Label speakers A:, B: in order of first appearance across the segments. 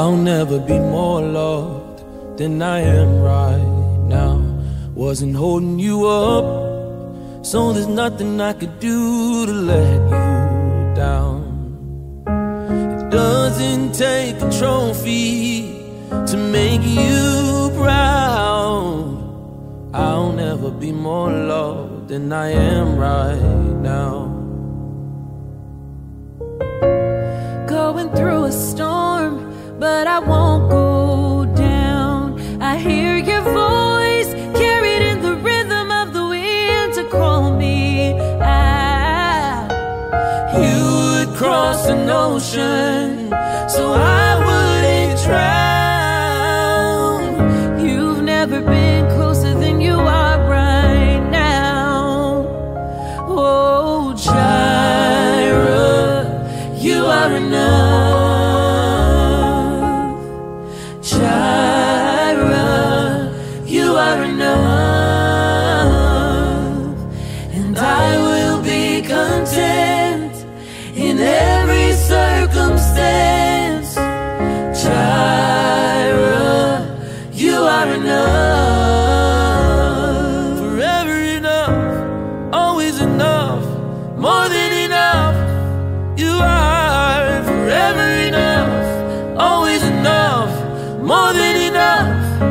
A: I'll never be more loved than I am right now. Wasn't holding you up, so there's nothing I could do to let you down. It doesn't take a trophy to make you proud. I'll never be more loved than I am right now.
B: Going through a storm, but I won't go down. I hear your voice carried in the rhythm of the wind to call me out.
A: You would cross an ocean so I wouldn't drown.
B: You've never been closer than you are right now. Oh, Jireh, you are enough. Jireh, you are enough. And I will be content in every circumstance. Jireh, you are enough.
A: Forever enough, always enough, more than enough. You are forever enough, always enough, more than enough.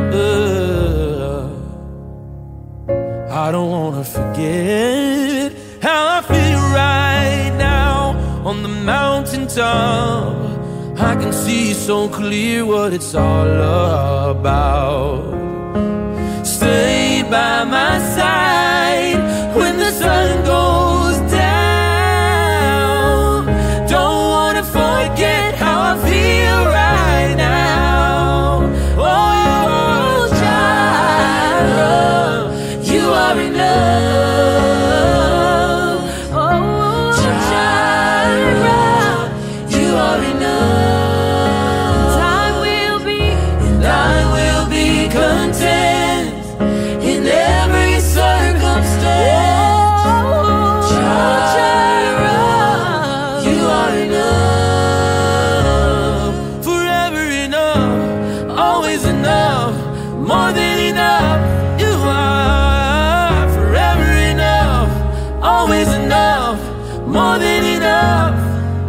A: I don't wanna forget how I feel right now on the mountaintop. I can see so clear what it's all about. Stay by my side when the sun goes down. Don't wanna forget how I feel right now. Oh, Jireh, you are enough.
B: Oh,
A: Jireh, you are enough.
B: and I will be
A: content in every circumstance. Jireh, you are enough. Forever enough, always enough, more than enough. You are forever enough, always enough, more than enough.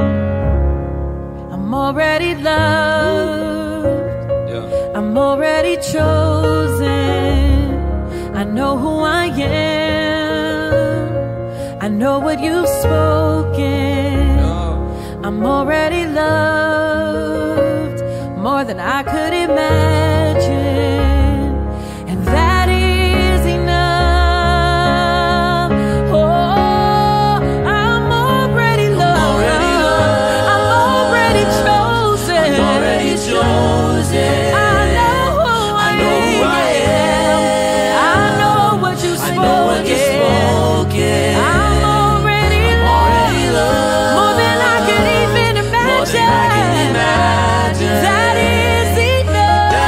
B: I'm already loved. I'm already chosen. I know who I am. I know what you've spoken. I'm already loved more than I could imagine, and that is enough. Oh, I'm already loved. I'm already chosen.
A: I'm already chosen.
B: I know who I am. I know what you've spoken. I'm already loved more than I can even imagine. That is enough.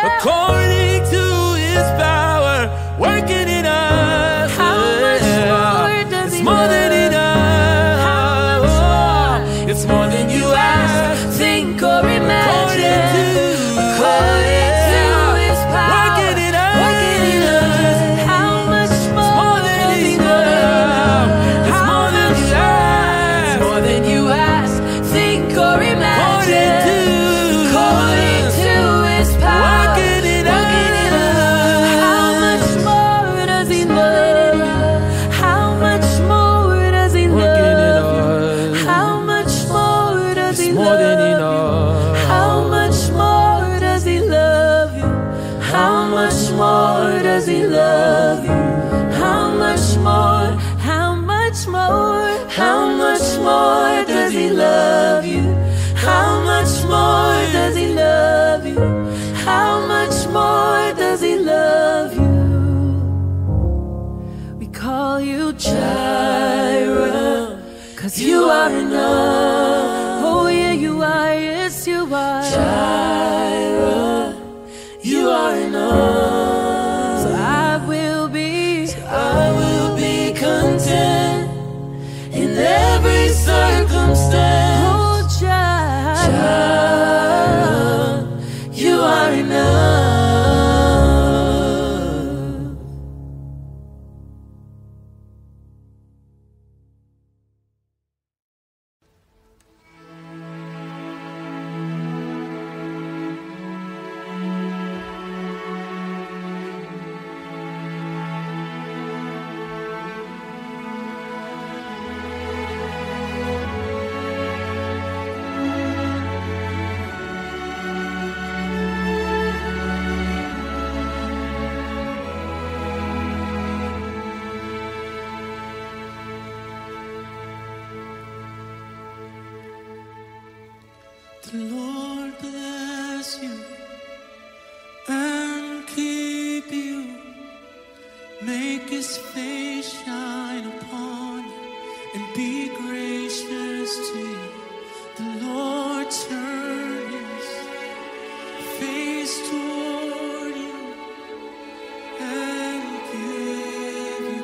A: according to His power, working in us.
B: How much more does He
A: more
B: love?
A: than enough.
B: How much more?
A: It's more than you ask,
B: think, or imagine.
A: According to
B: His power,
A: working in us.
B: How much more does He love?
A: It's more than you ask.
B: It's more than you ask, think, or imagine.
A: According
B: to His power,
A: working in us.
B: How much more does He love? How much more does He
A: Working in
B: love?
A: us.
B: How much more does He
A: More than
B: love?
A: enough.
B: How much more does He love you? How much more does He love you? How much more? How much more? How much more does He love you? How much more does He love you? How much more does He love you? We call you Jireh, 'cause you are enough. Oh yeah, you are, yes you are. Jireh, you are enough. So I will be content in every circumstance. Oh Jireh, you are enough.
A: The Lord bless you and keep you. Make His face shine upon you and be gracious to you. The Lord turn His face toward you and give you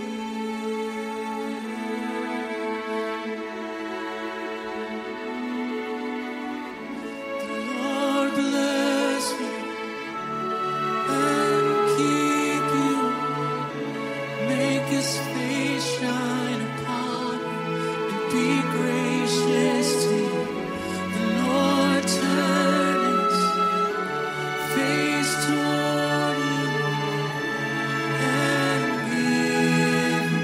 A: Lord bless you and keep you. Make His face shine upon you and be gracious to you. The Lord turn His face toward you and give you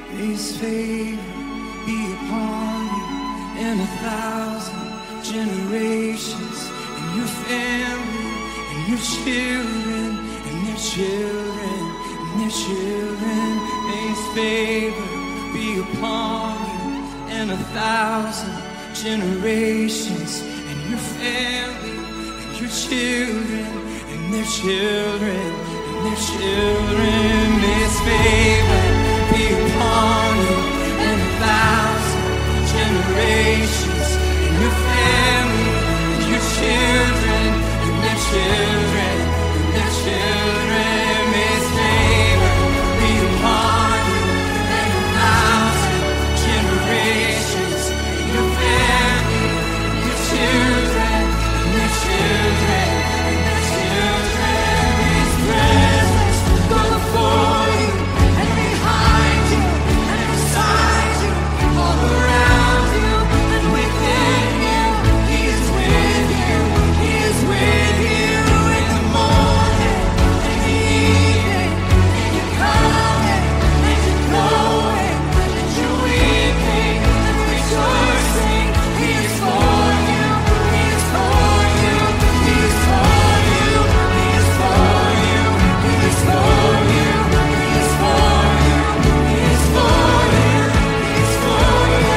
A: May His favor be upon you and 1,000 generations, and your family, and your children, and their children, and their children. May His favor be upon you and 1,000 generations, and your family, and your children, and their children, and their children. May His favor be upon you and 1,000 generations, and your family, and your children, and their children, and their children. May His favor be upon you and 1,000 generations, and your family, and your children, and their children, and their children. May His presence go before you and behind you and beside you, all around you and within you. He is with you. He is with you in the morning and the evening, and you're coming and you're going, and you're weeping and rejoicing. He is for you. He is for you. He is for you. He is for you. He is for you. He is for you. He is for you. He is for you.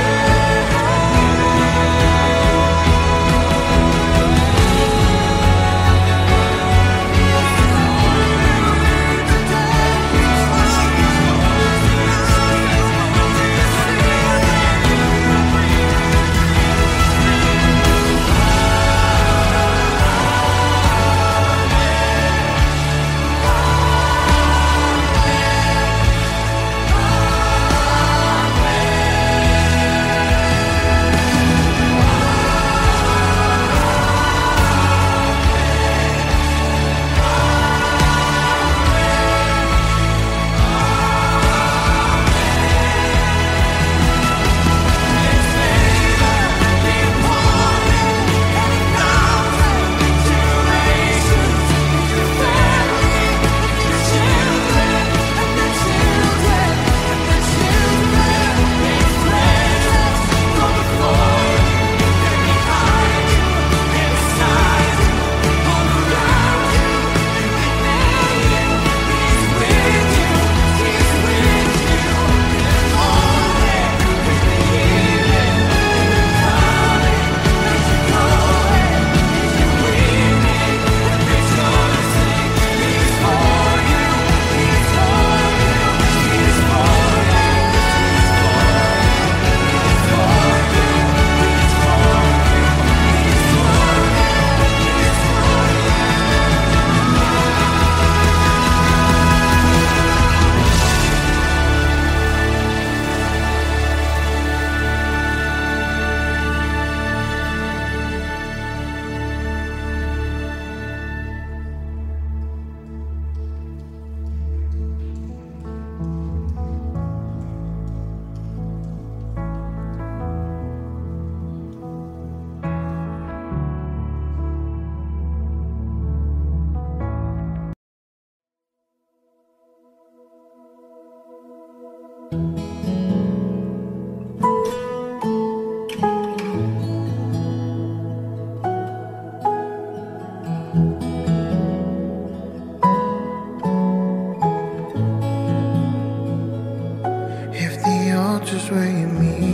C: If the altar's where you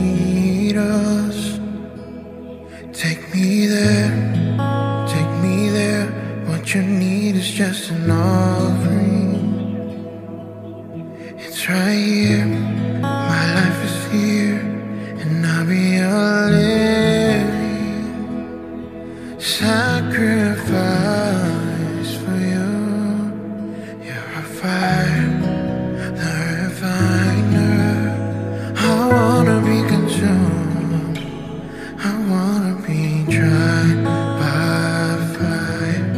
C: meet us, take me there, take me there. What you need is just an offering. It's right here, my life is here, and I'll be a living sacrifice for you. You're a fire, the refiner. I wanna be consumed, I wanna be tried by fire,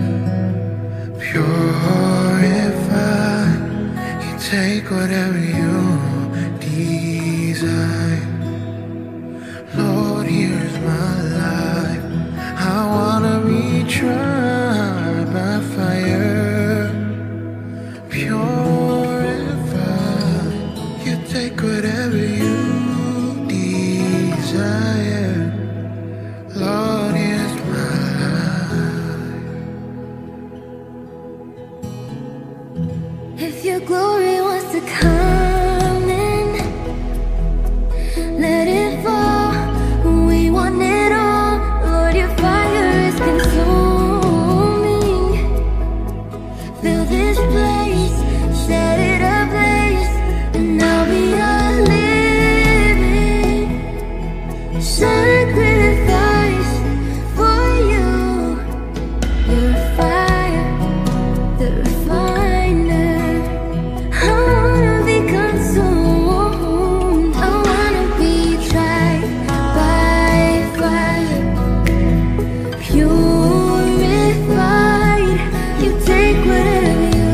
C: purified. You take whatever you desire. Lord, here's my life. I wanna be tried by fire, purified. You take whatever
D: If your glory wants to come in, let it fall. We want it all. Lord, your fire is consuming. Fill this place, set it ablaze, and now we are living sacrifice for you. Your fire, the refiner. I wanna be consumed. I wanna be tried by fire, purified. You take whatever you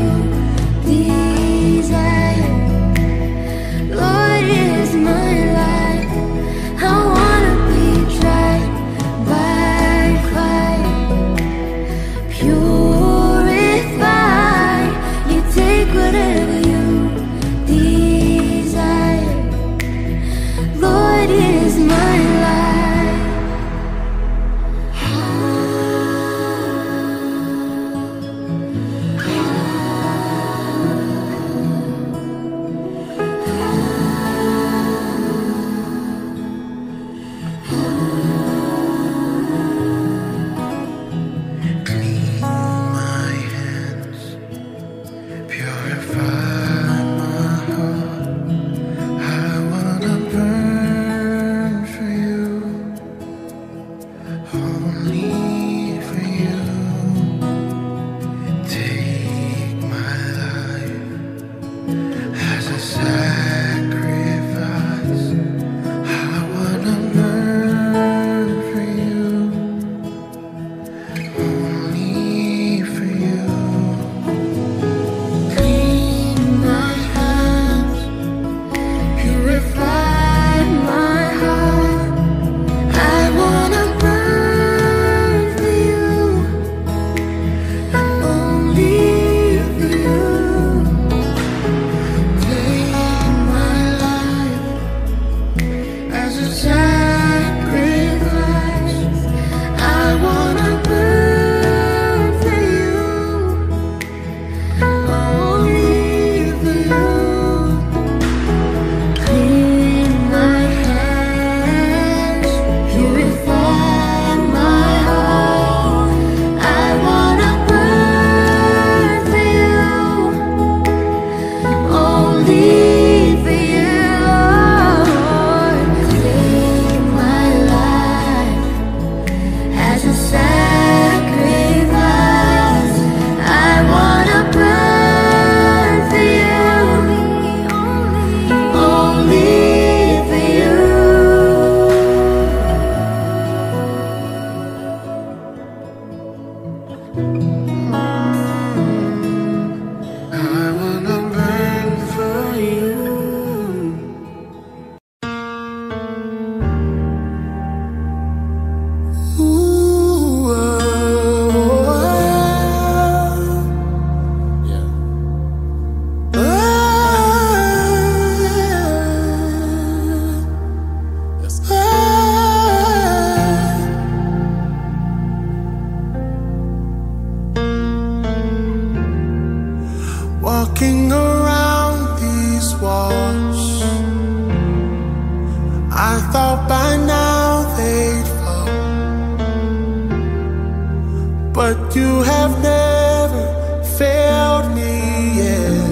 D: desire. Lord is my life. I wanna be tried by fire, purified. You take whatever you desire. Lord is my life.
C: Clean my hands, purify my heart. I wanna burn for you, only for you. Take my life as a sacrifice. I wanna burn for you, only for you. Clean my hands, purify my heart. I wanna burn for you, only for you. Take my life as a sacrifice. I wanna burn for you, only for you. Clean my hands, purify my heart. I wanna burn for you, only for you. Take my life as a sacrifice. I wanna burn for you, only for you. I wanna burn for you. Ooh, yeah. Yes. Walking around these walls, I thought by now they'd fall, but you have never failed me yet.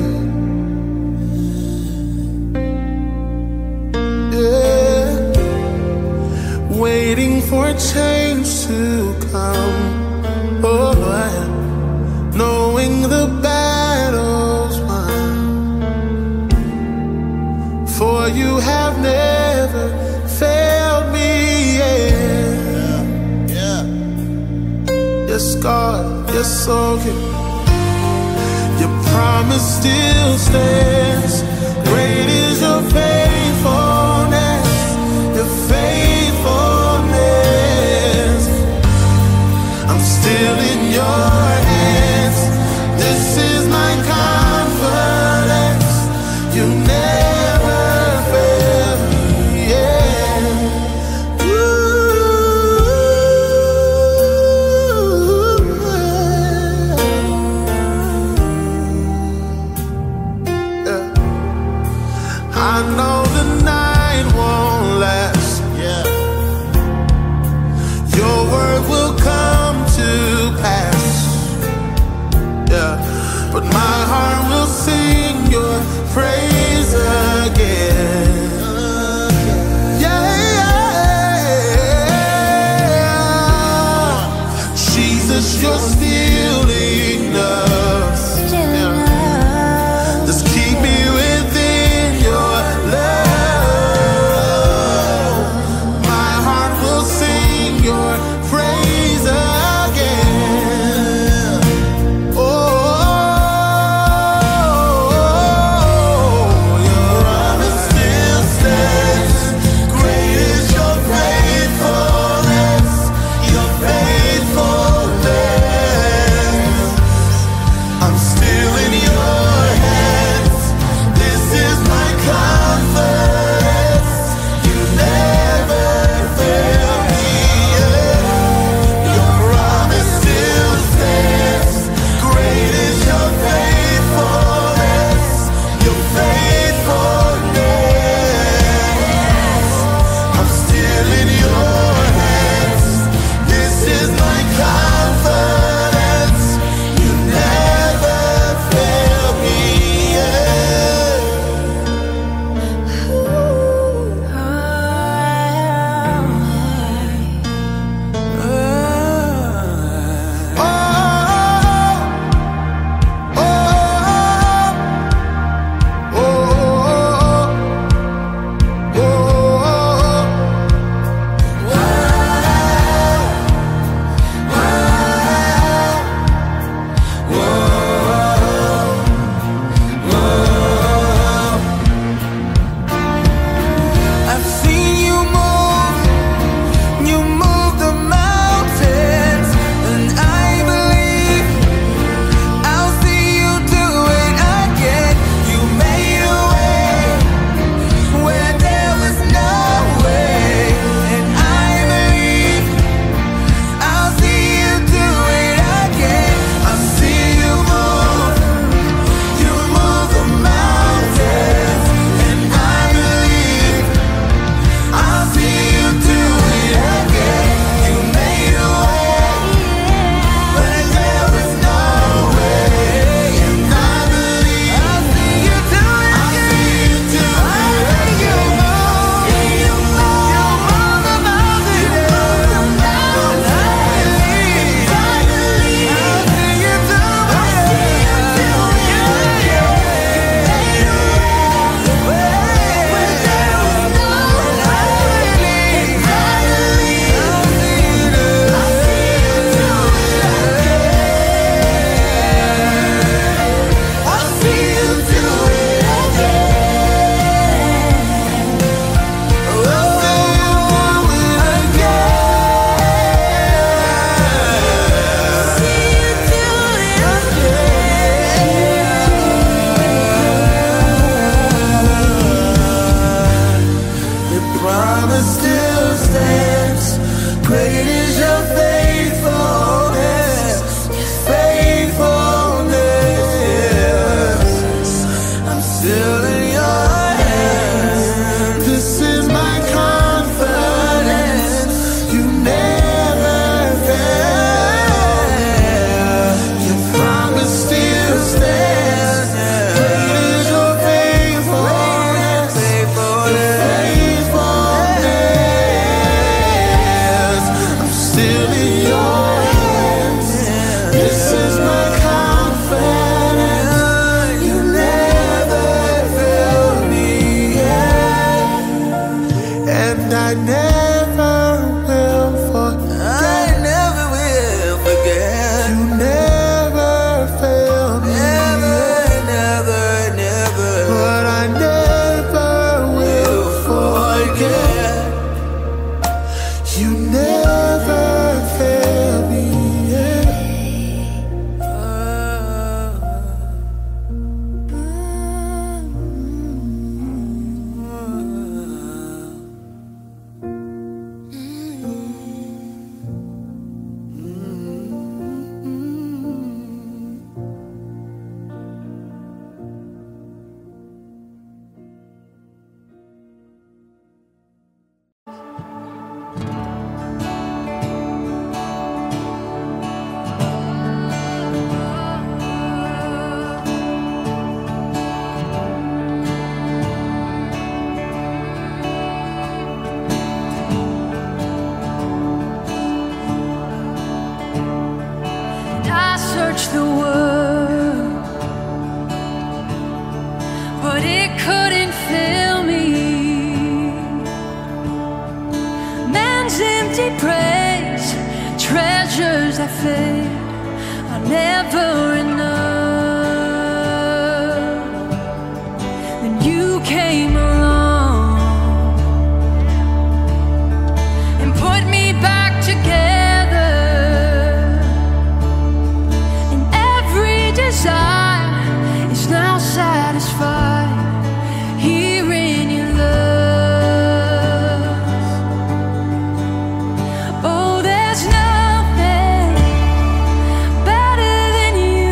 C: Yeah. Waiting for change to come, oh yeah. Knowing the battle's won, for you have never failed me yet. Yeah. Yes, God, yes, so good. Your promise still stands. Great is your faithfulness, your faithfulness. I'm still in your hands. This is my confidence. You never fail me, yeah. Ooh. I know the night won't last. Yeah. Your word will come to pass. Yeah. But my heart will sing your praise again. You're still enough. Just keep me within your love.
B: but it couldn't fill me. Man's empty praise, treasures that fade are never enough. Then you came along and put me back together, and every desire is now satisfied here in your love. Oh, there's nothing better than you.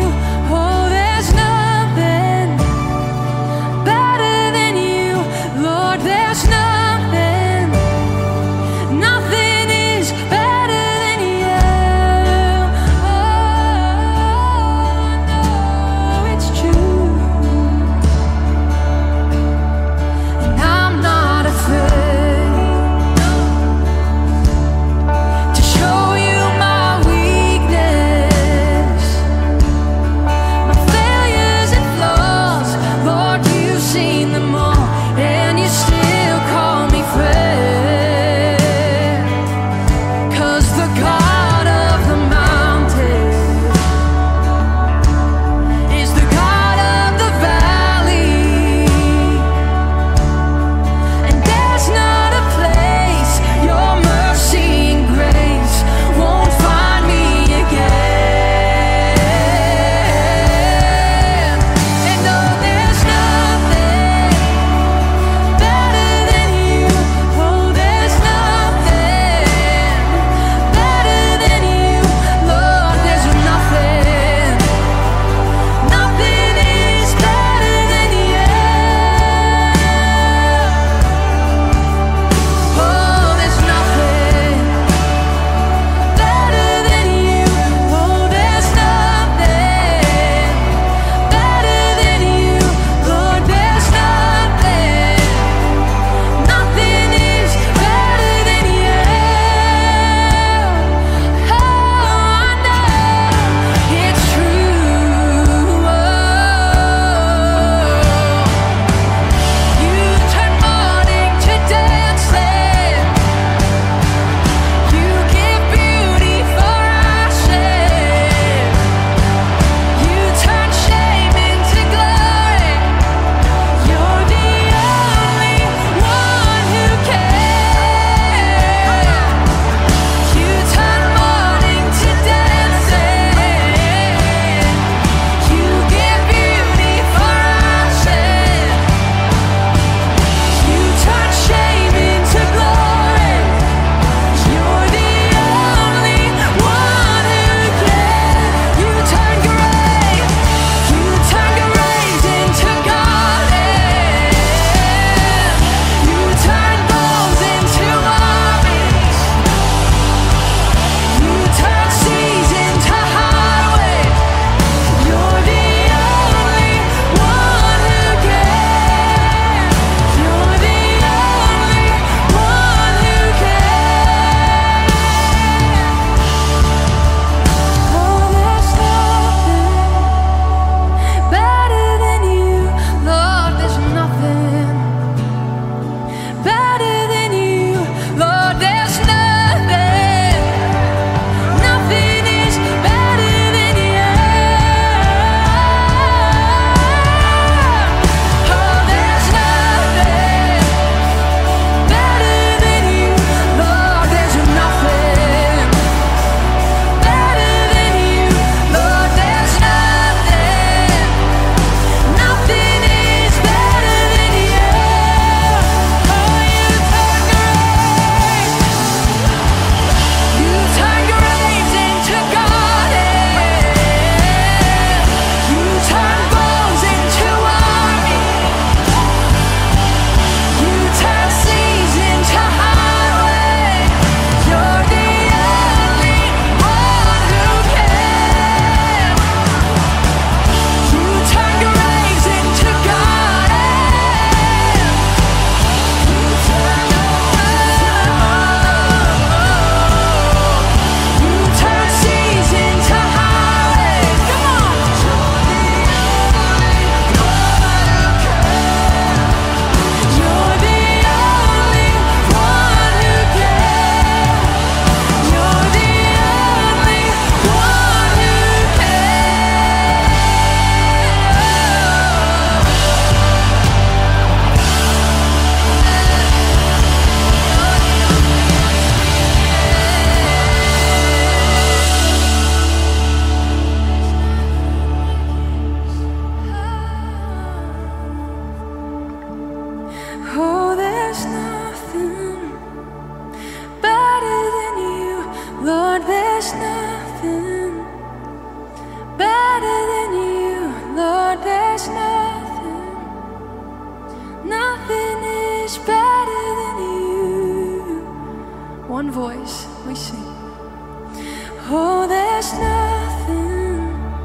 D: is better than you. One voice, we sing. Oh, there's nothing.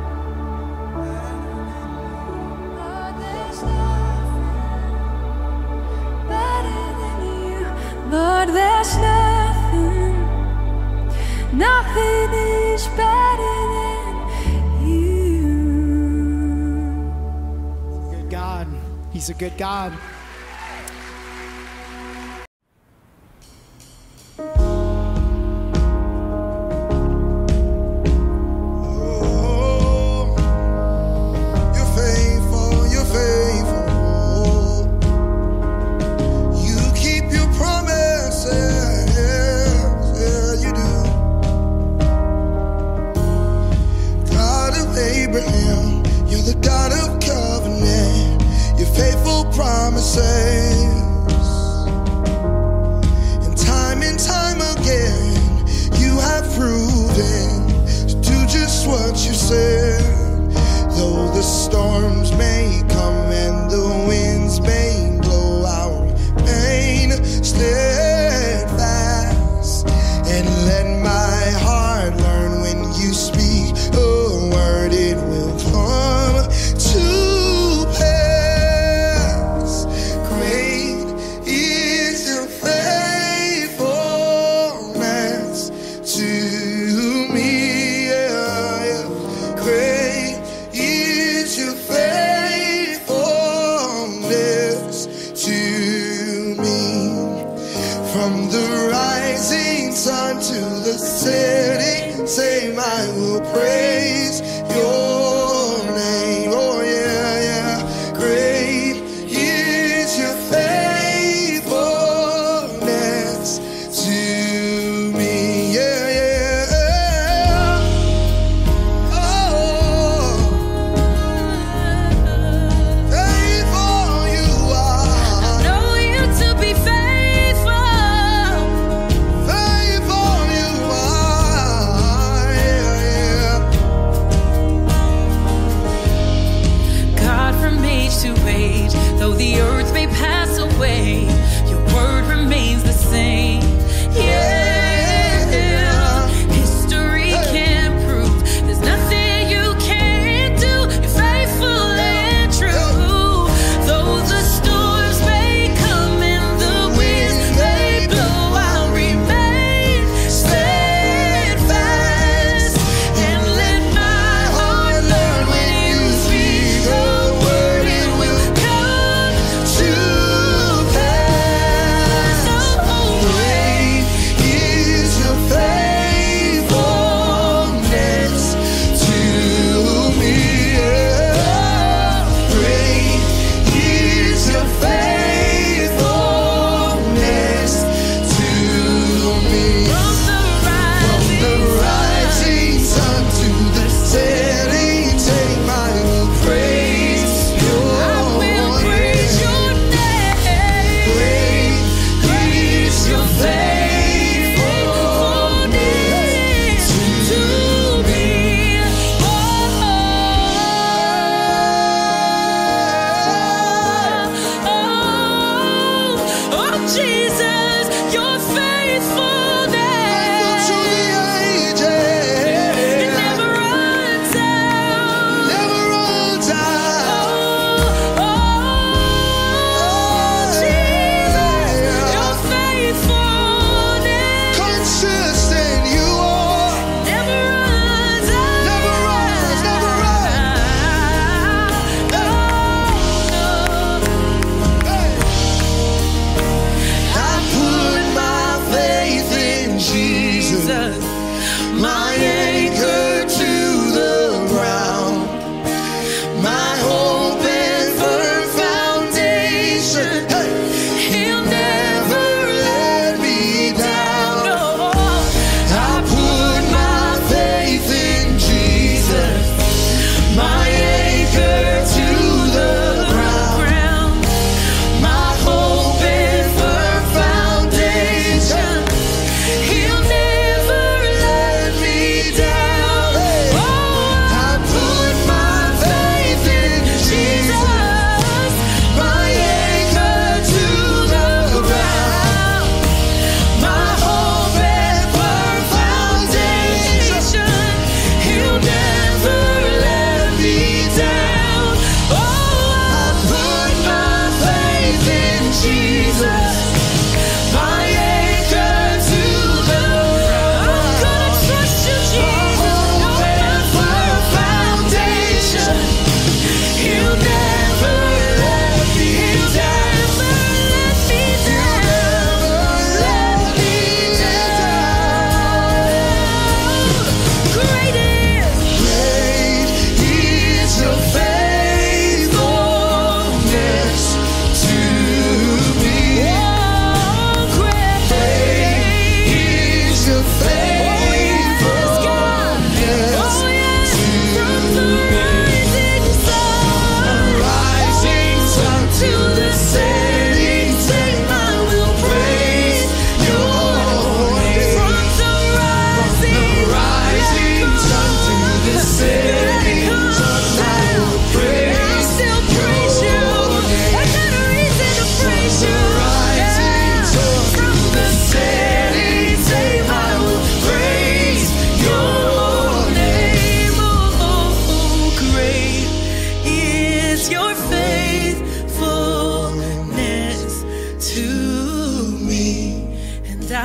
D: Oh, there's nothing better than you. Lord, there's nothing. Nothing is better than you.
E: Good God. He's a good God.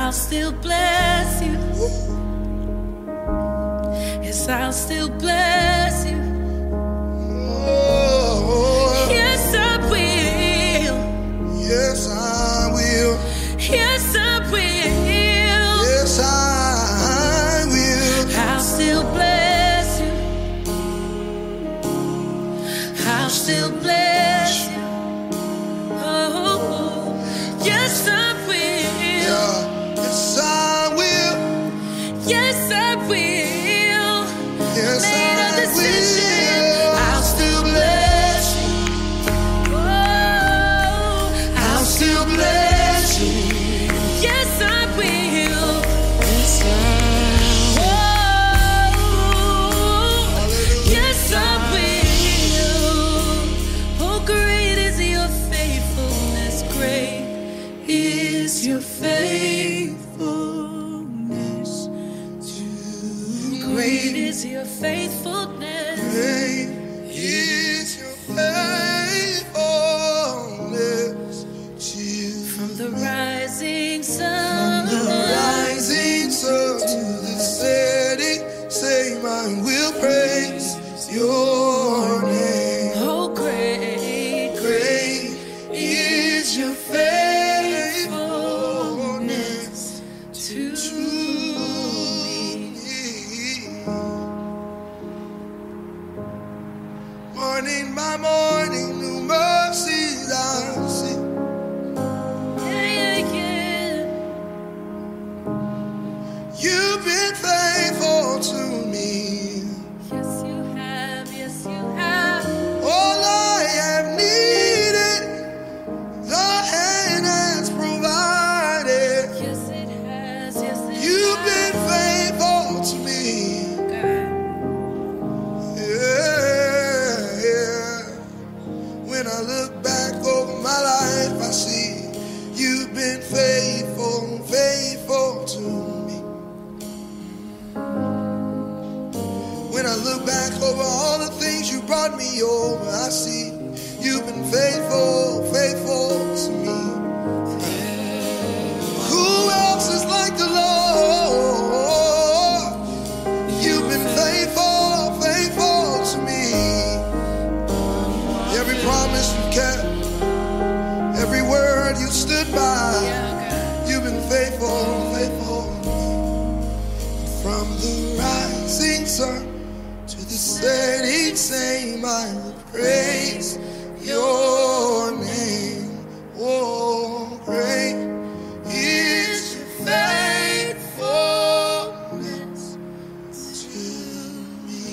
B: I'll still bless you. Yes, I'll still bless you.
C: Oh,
B: yes, I will.
C: Yes, I will.
B: Yes, I will.
C: Yes, I will.
B: I'll still bless you. I'll still bless you. Oh, yes, I will.
C: Yeah. Yes, I will.
B: Yes, I will.
C: Yes,
B: Made a
C: I
B: decision.
C: will.
B: I'll still bless you. Oh,
C: I'll still bless you.
B: yes, I will.
C: Yes,
B: Oh, yes, I will. Oh, great is your faithfulness. Great is your faithfulness. Great is your faithfulness.
C: great is your faithfulness to
B: From the rising sun.
C: the rising sun to the setting same. I will praise your name.
B: Oh, great,
C: Great is your faithfulness
B: to
C: to
B: me.
C: me. Morning by morning, new mercies I see.
B: Yeah, yeah, yeah.
C: You've been faithful to me.
B: Yes, you have. Yes, you have.
C: All I have needed, the hand has provided.
B: Yes, it has. Yes, it
C: You've
B: has.
C: been faithful to me.
B: God.
C: Yeah, yeah. When I look back over my life, I see you've been faithful, faithful to me. When I look back over all the things you brought me over, I see you've been faithful, faithful to me. Who else is like the Lord? You've been faithful, faithful to me. Every promise you kept, every word you stood by, you've been faithful, faithful. From the rising sun to the setting same, I will praise your name. Oh, great is your faithfulness to me.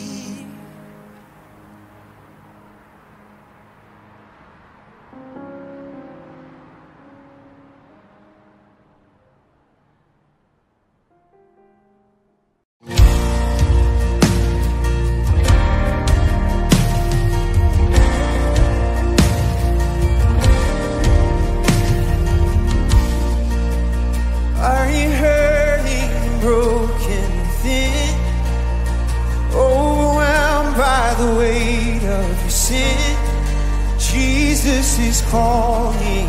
A: Are you hurting, broken within, overwhelmed by the weight of your sin? Jesus is calling.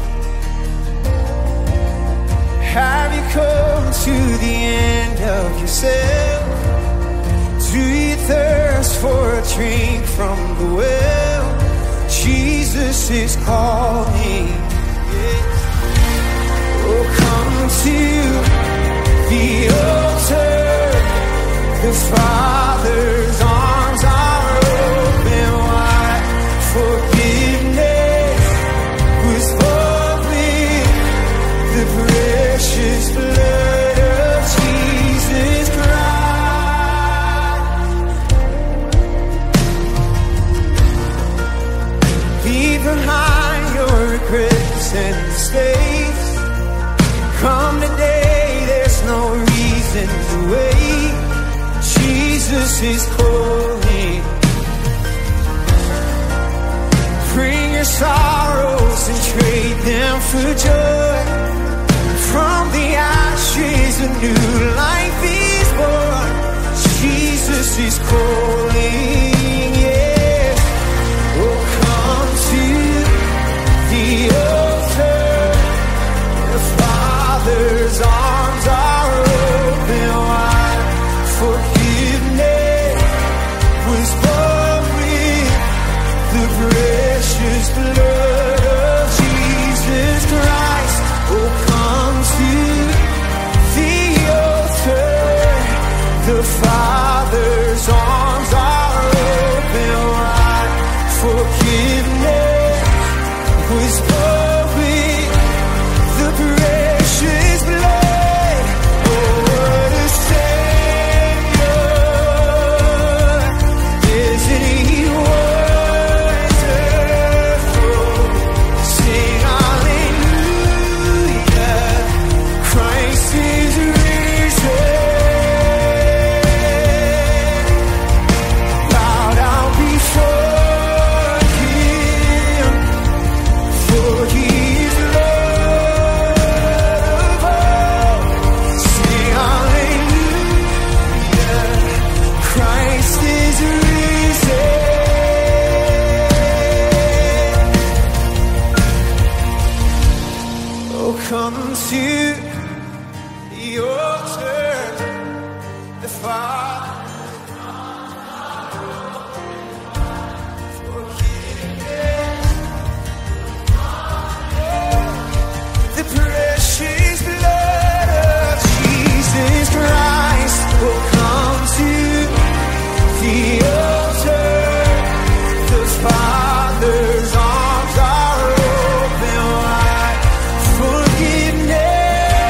A: Have you come to the end of yourself? Do you thirst for a drink from the well? Jesus is calling. Yes. Oh, come to the altar. The Father's arms are open wide. Forgiveness was bought with the precious blood of Jesus Christ. Leave behind your regrets and mistakes. Come today, there's no reason to wait. Jesus is calling. Bring your sorrows and trade them for joy. From the ashes a new life is born. Jesus is calling, yes. Oh, come to the altar. The Father's arms
C: was pouring the precious blood. Oh, what a Savior. Isn't He wonderful? Sing hallelujah. Christ is risen. Bow down before Him, for He is Lord of all. Sing hallelujah. Christ is risen. Oh, come to the altar, the Father. The precious blood of Jesus Christ will come to the altar. The Father's arms are open wide. Forgiveness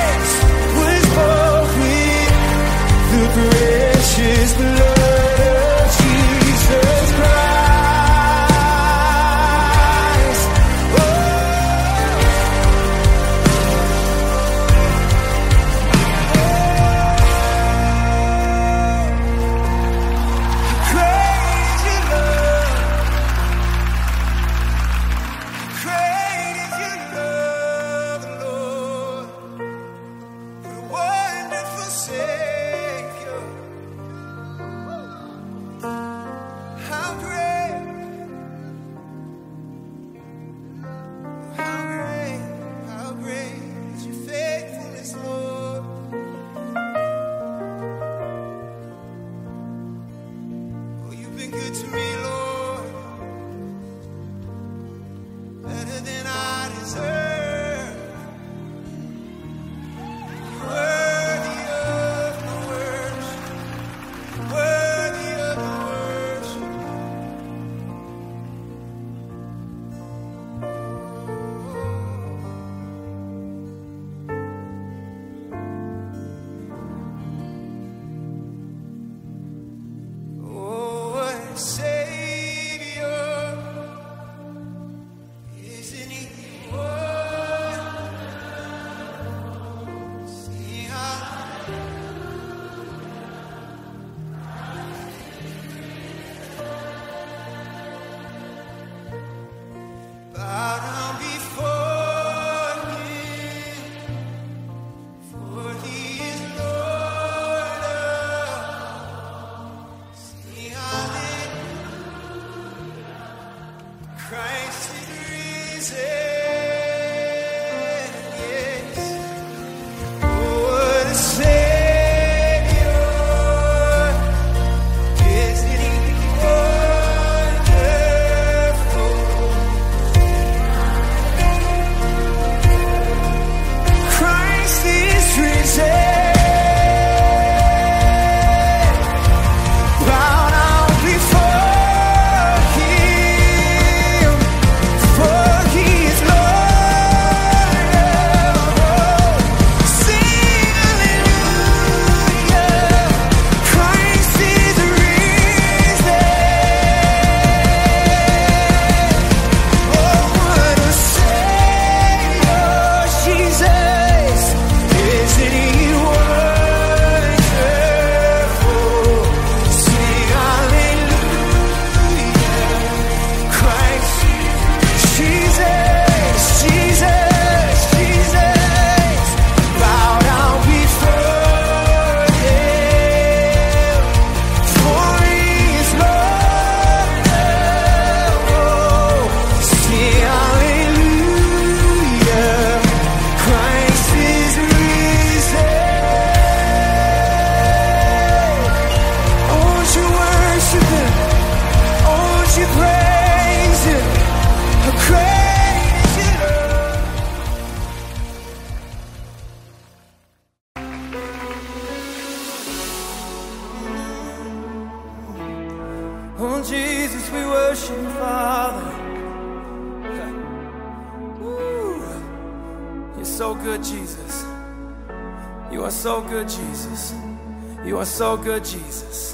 A: so good, Jesus. You are so good, Jesus. You are so good, Jesus.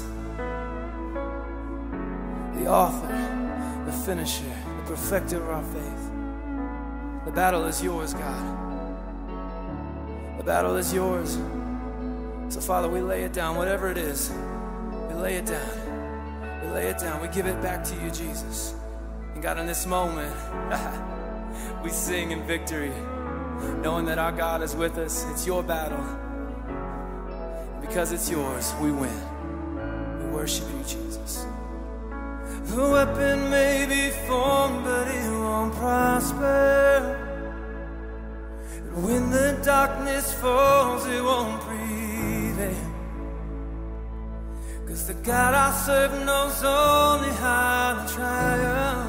A: The author, the finisher, the perfecter of our faith. The battle is yours, God. The battle is yours. So, Father, we lay it down, whatever it is. We lay it down. We lay it down. We give it back to you, Jesus. And God, in this moment, we sing in victory, knowing that our God is with us. It's your battle. Because it's yours, we win. We worship you, Jesus. The weapon may be formed, but it won't prosper. When the darkness falls, it won't prevail. 'Cause the God I serve knows only how to triumph.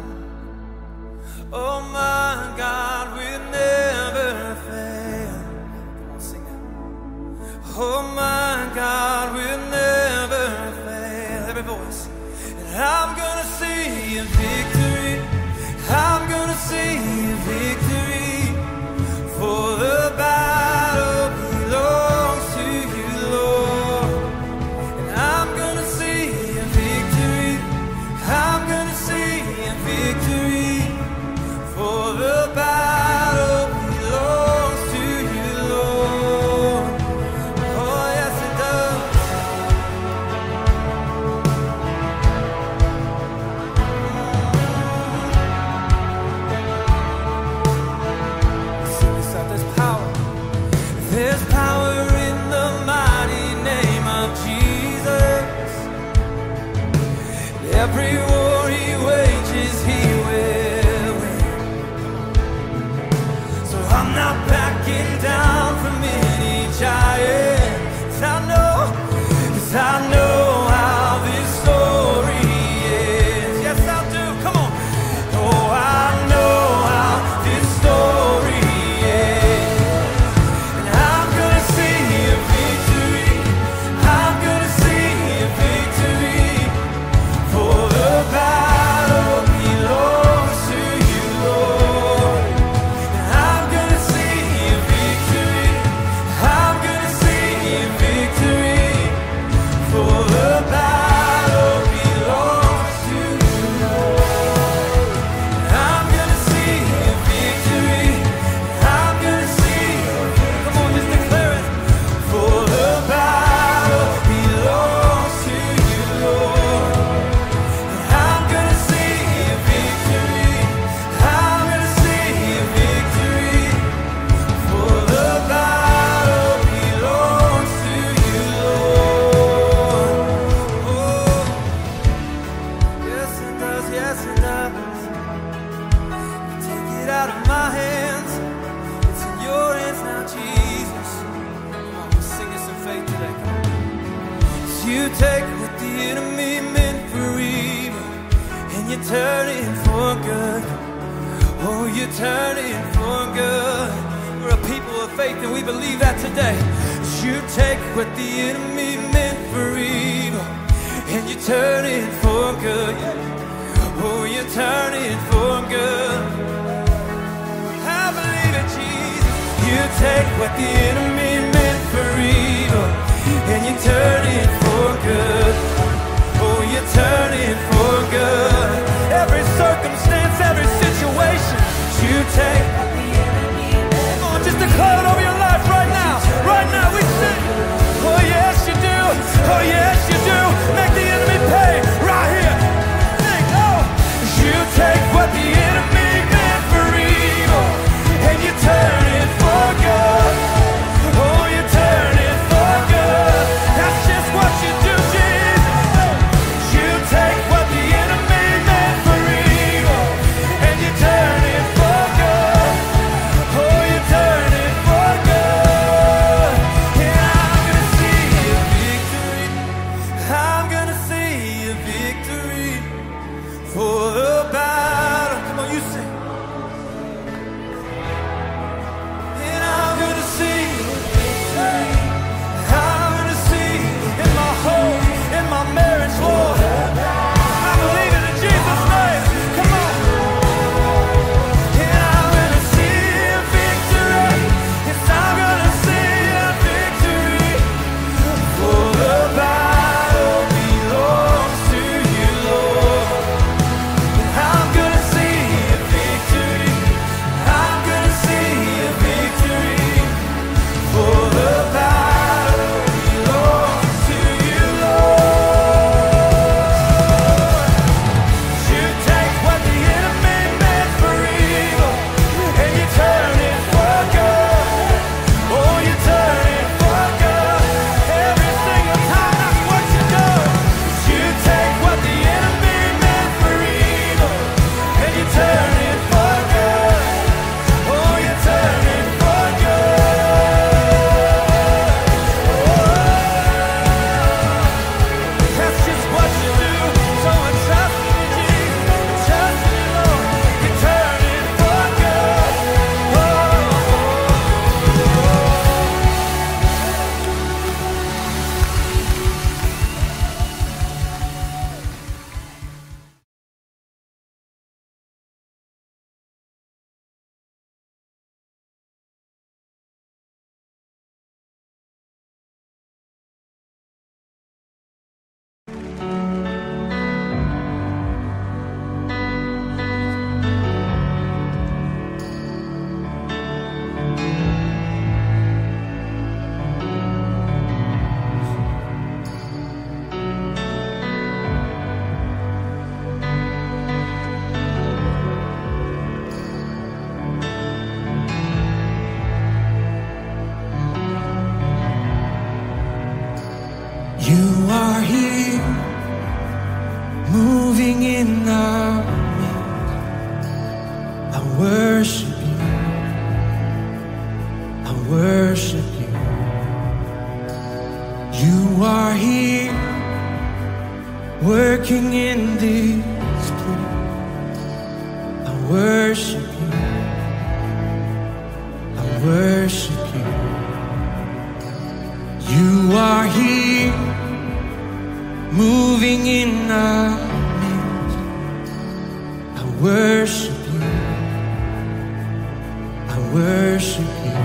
A: Oh, my God will never fail. Come on, sing that. Oh, my God will never fail. Every voice. And I'm gonna see a victory. I'm gonna see a victory. For the battle belongs to you, Lord. And I'm gonna see a victory. I'm gonna see a victory. For the battle belongs to you, Lord. Oh, yes, it does. Sing this out. There's power. There's power in the mighty name of Jesus. Every war he wages, he will win. So I'm not backing down from any giant. 'Cause I know how this story ends. Yes, I do. Come on. Oh, I know how this story ends. And I'm gonna see a victory. I'm gonna see a victory. For the battle belongs to you, Lord. And I'm gonna see a victory. I'm gonna see a victory. For the battle belongs to you, Lord. And I'm gonna see a victory. I'm gonna see. Come on, just declare it. For the battle belongs to you, Lord. I'm gonna see a victory. I'm gonna see a victory. For the battle belongs to you, Lord. Oh, yes it does, yes it does. Take it out of my hands. It's in your hands now, Jesus. Come on, we'll sing this in faith today. Come on. You take what the enemy meant for evil, and you turn it for good. Oh, you turn it for good. We're a people of faith, and we believe that today. You take what the enemy meant for evil, and you turn it for good. Oh, you turn it for good. I believe it, Jesus. You take what the enemy meant for evil, and you turn it for good. Oh, you turn it for good. Every circumstance, every situation, you take. Come on, just declare it over your life right now. Right now, we sing. Oh, yes, you do. Oh, yes, you do. Make the enemy pay right here. Sing, oh. You take what the enemy meant for evil, and you turn it for good. Oh, you turn it for good. That's just what you do, Jesus. You take what the enemy meant for evil, and worship you. I worship you. You are here, working in this place. I worship you. I worship you. You are here, moving in our midst. I worship you. I worship you.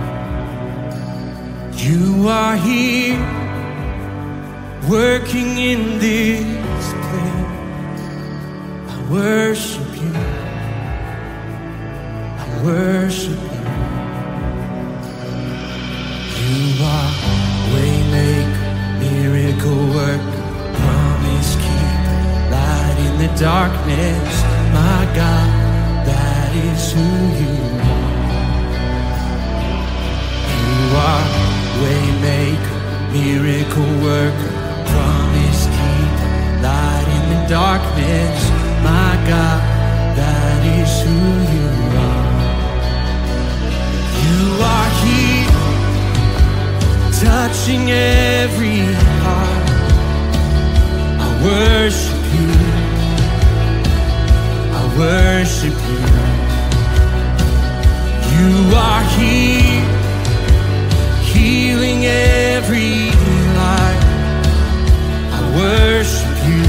A: You are here, working in this place. I worship you. I worship you. You are waymaker, miracle worker, promise keeper, light in the darkness. My God, that is who you are. You are waymaker, miracle worker, promise keeper, light in the darkness. My God, that is who you are. You are here, touching every heart. I worship you. I worship you. You are here, healing every life. I worship you.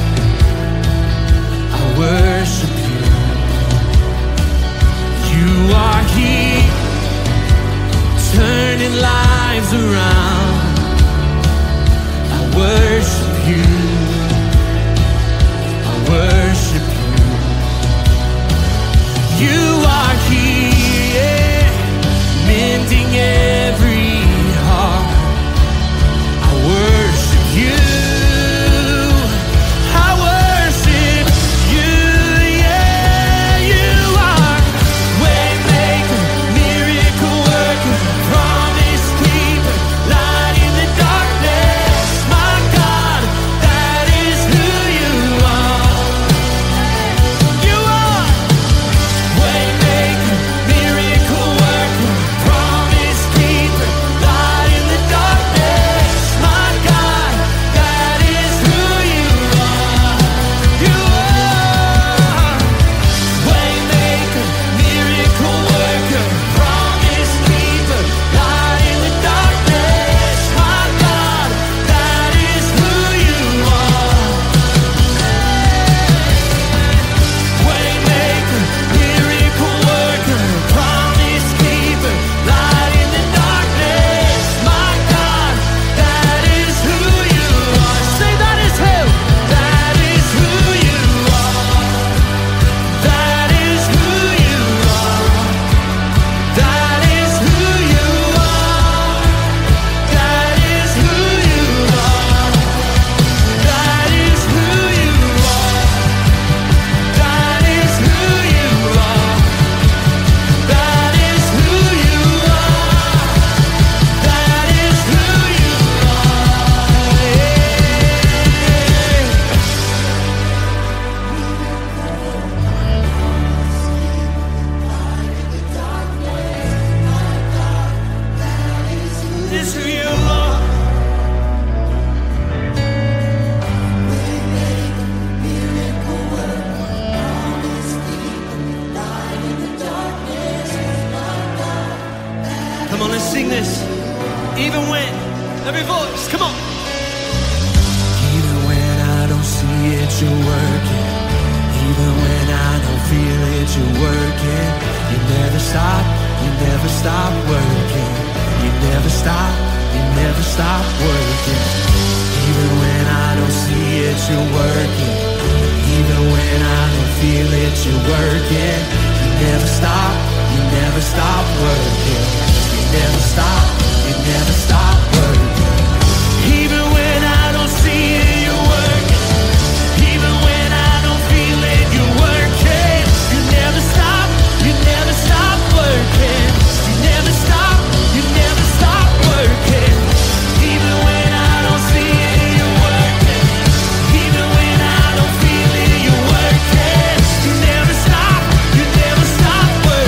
A: I worship you. You are here, turning lives around. I worship you. I worship you. You are here, mending every heart. I worship you. I worship you. Yeah, you are waymaker, miracle worker, promise keeper, light in the darkness. My God, that is who you are. You are waymaker, miracle worker, promise keeper, light in the darkness. My God, that is who you are. You are waymaker, miracle worker, promise keeper, light in the darkness. My God, that is who you are. Waymaker, miracle worker, promise keeper, light in the darkness. My God, that is who you are. Say that is who. That is who you are. That is who you are. That is who you are. That is who you are. That is who you are. That is who you are. That is who you are. That is who you are. This is who you are. Come on, let's sing this. Even when, every voice, come on. Even when I don't see it, you're working. Even when I don't feel it, you're working. You never stop working. You never stop working. Even when I don't see it, you're working. Even when I don't feel it, you're working. You never stop working. You never stop working. Even when I don't see it, you're working. Even when I don't feel it, you're working. You never stop working. You never stop working. Even when I don't see it, you're working. Even when I don't feel it, you're working. You never stop working.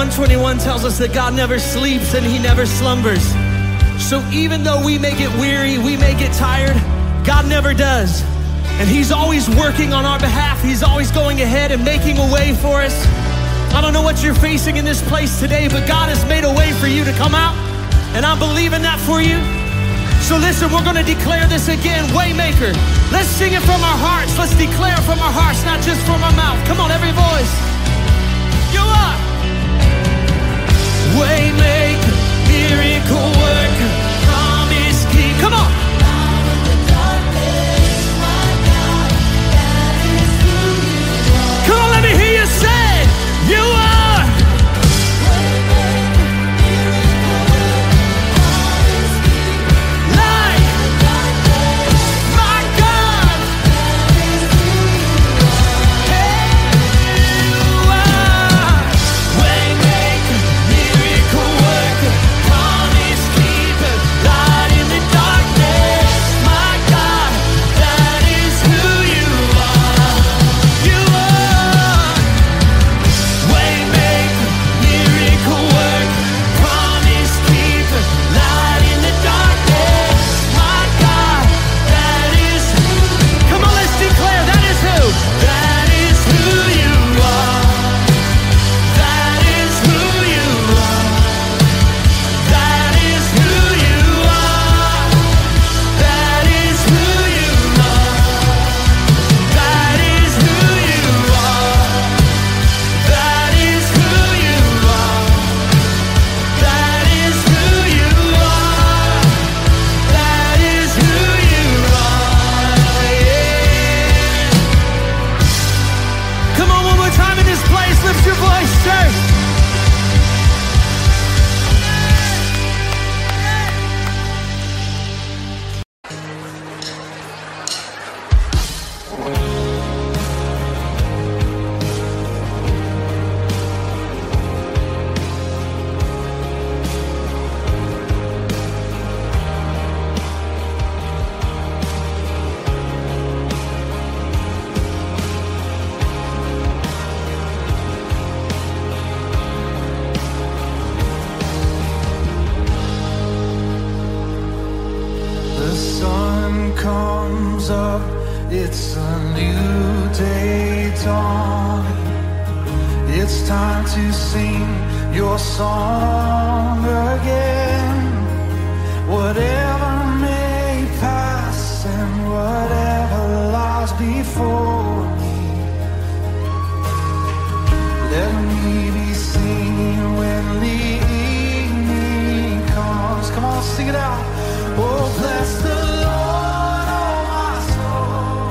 F: 121 tells us that God never sleeps and he never slumbers. So even though we may get weary, we may get tired, God never does. And he's always working on our behalf. He's always going ahead and making a way for us. I don't know what you're facing in this place today, but God has made a way for you to come out. And I'm believing that for you. So listen, we're gonna declare this again, Waymaker. Let's sing it from our hearts. Let's declare from our hearts, not just from our mouth. Come on, every voice. You are Waymaker, miracle worker, promise keep. Come on. Come on, let me hear you say it. You are. Light. My God. You are. Waymaker, miracle worker, promise keeper, light in the darkness. My God, that is who you are. You are. Waymaker, miracle worker, promise keeper, light in the darkness. My God, that is who. Come on, let's declare that is who. That is who you are. That is who you are. That is who you are. That is who you are. That is who you are. That is who you are. That is who you are. That is who you are. Yeah. Come on, one more time in this place. Lift your voice, church.
C: The sun comes up, it's a new day dawning. It's time to sing your song again. Whatever may pass and whatever lies before me, let me be singing when the evening comes. Come on, sing it out. Oh, bless the Lord, oh my soul.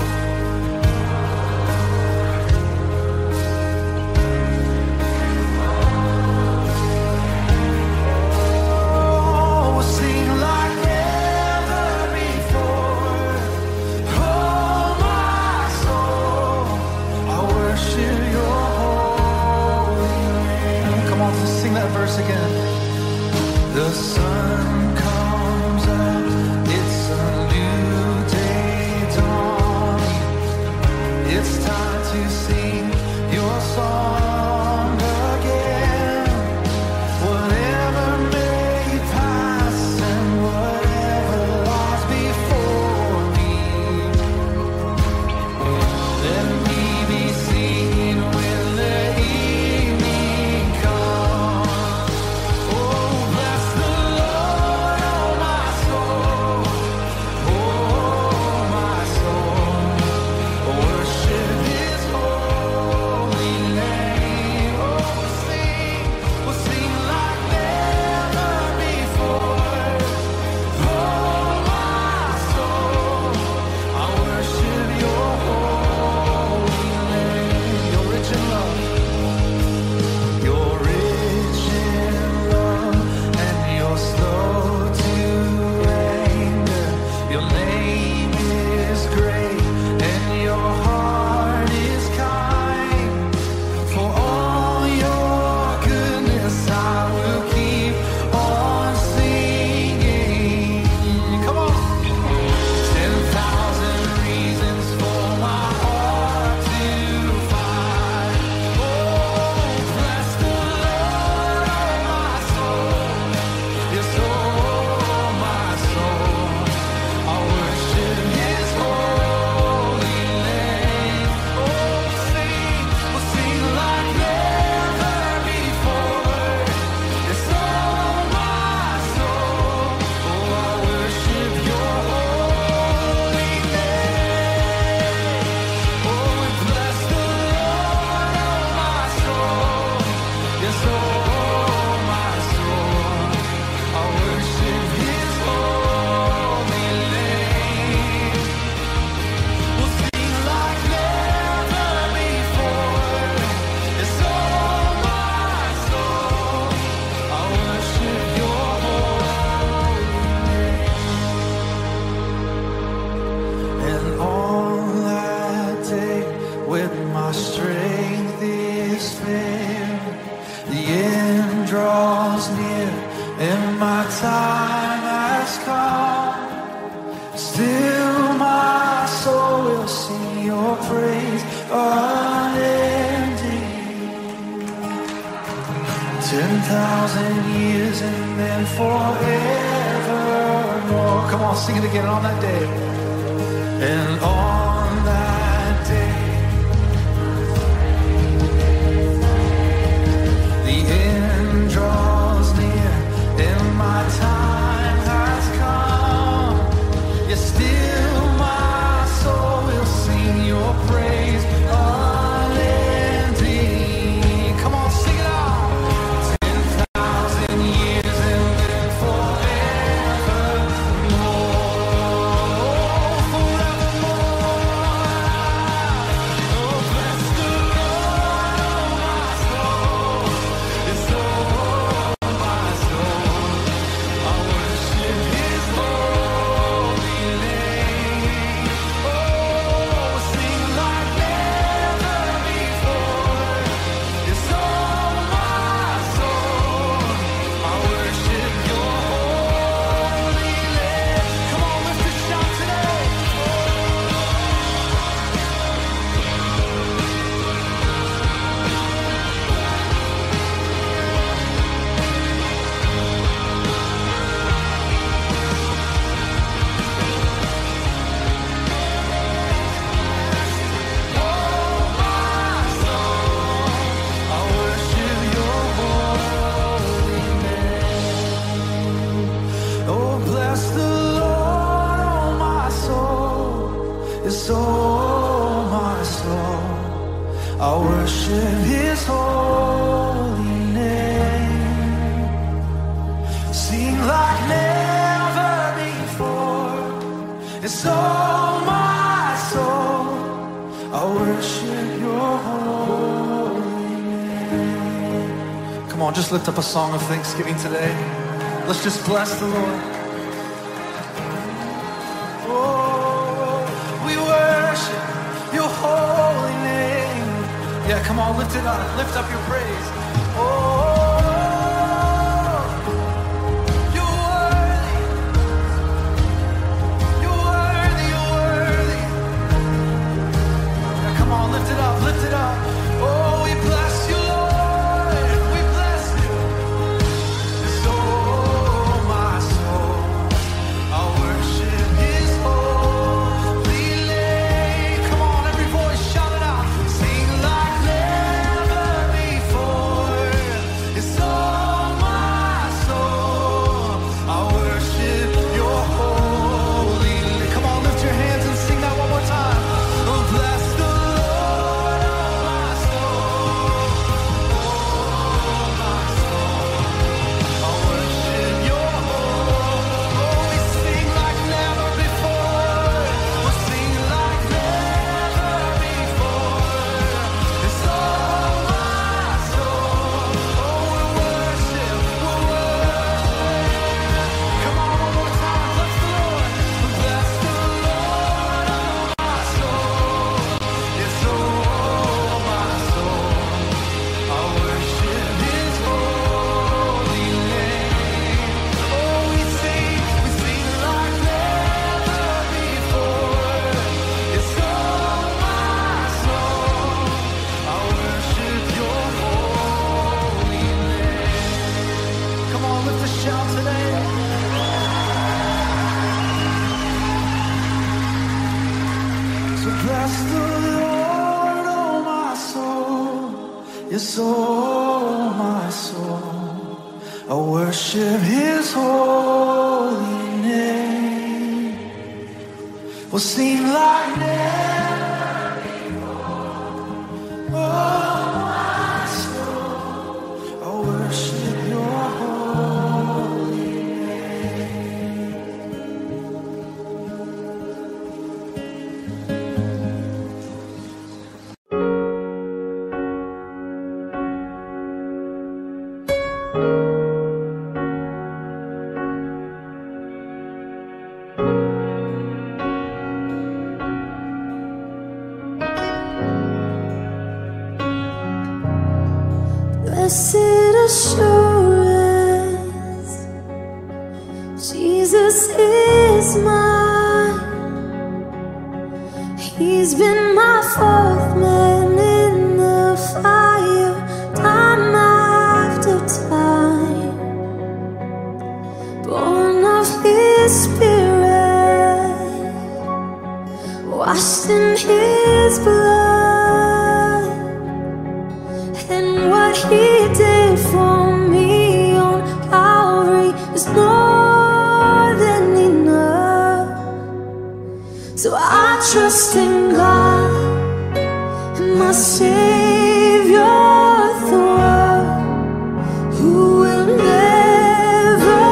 C: Oh, we'll sing like never before. Oh, my soul, I worship your holy name. Come on, let's sing that verse again. The sun comes up, it's a new day dawning. It's time to sing your song again. Whatever may pass and whatever lies before me, let me be singing when the evening comes. Oh, bless the Lord. 10,000 years and then forevermore. Come on, sing it again on that day. And on that day, the end draws near and my time has come. Yet still my soul will sing your praise unending. Come on, sing it out. 10,000 years and then forevermore, forevermore. Oh, bless the Lord, oh my soul, it's all my soul. I worship His holy name. Oh, sing like never before. It's all my soul. I worship Your holy name. Come on, lift a shout today. I worship Your holy name. Oh, bless the Lord, oh my soul, it's all my soul. I worship His holy name. Sing like never before. It's all my soul. I worship Your holy name. Come on, just lift up a song of thanksgiving today. Let's just bless the Lord. Oh, we worship Your holy name. Yeah, come on, lift it up. Lift up your praise. Oh, You're worthy. You're worthy. You're worthy. Yeah, come on, lift it up. Lift it up. Oh, we bless You, Lord. We bless You. It's all my soul. I worship His holy name. Come on, every voice shout it out. Sing like never before. It's all my soul. I worship Your holy name. Come on, lift your hands and sing that one more time. Oh, bless the Lord, oh my soul. Oh, my soul. I worship Your holy. Oh, we sing like never before. We'll sing like never before. It's all my soul. Oh, we'll worship. Come on, one more time. Bless the Lord. Bless the Lord, oh my soul. It's all my soul. I worship His holy name. Oh, we sing like never before. It's all my soul. I worship Your holy name. Come on, lift a shout today. So bless the Lord, oh my soul. Yes, oh my soul. I worship His holy name. We'll sing like never before. Oh my soul. I worship Your holy name.
D: Blessed assurance, Jesus is mine. He's been my fourth man in the fire, time after time. His Spirit, washed in His blood, and what He did for me on Calvary is more than enough. So I trust in God, my Savior, the one who will never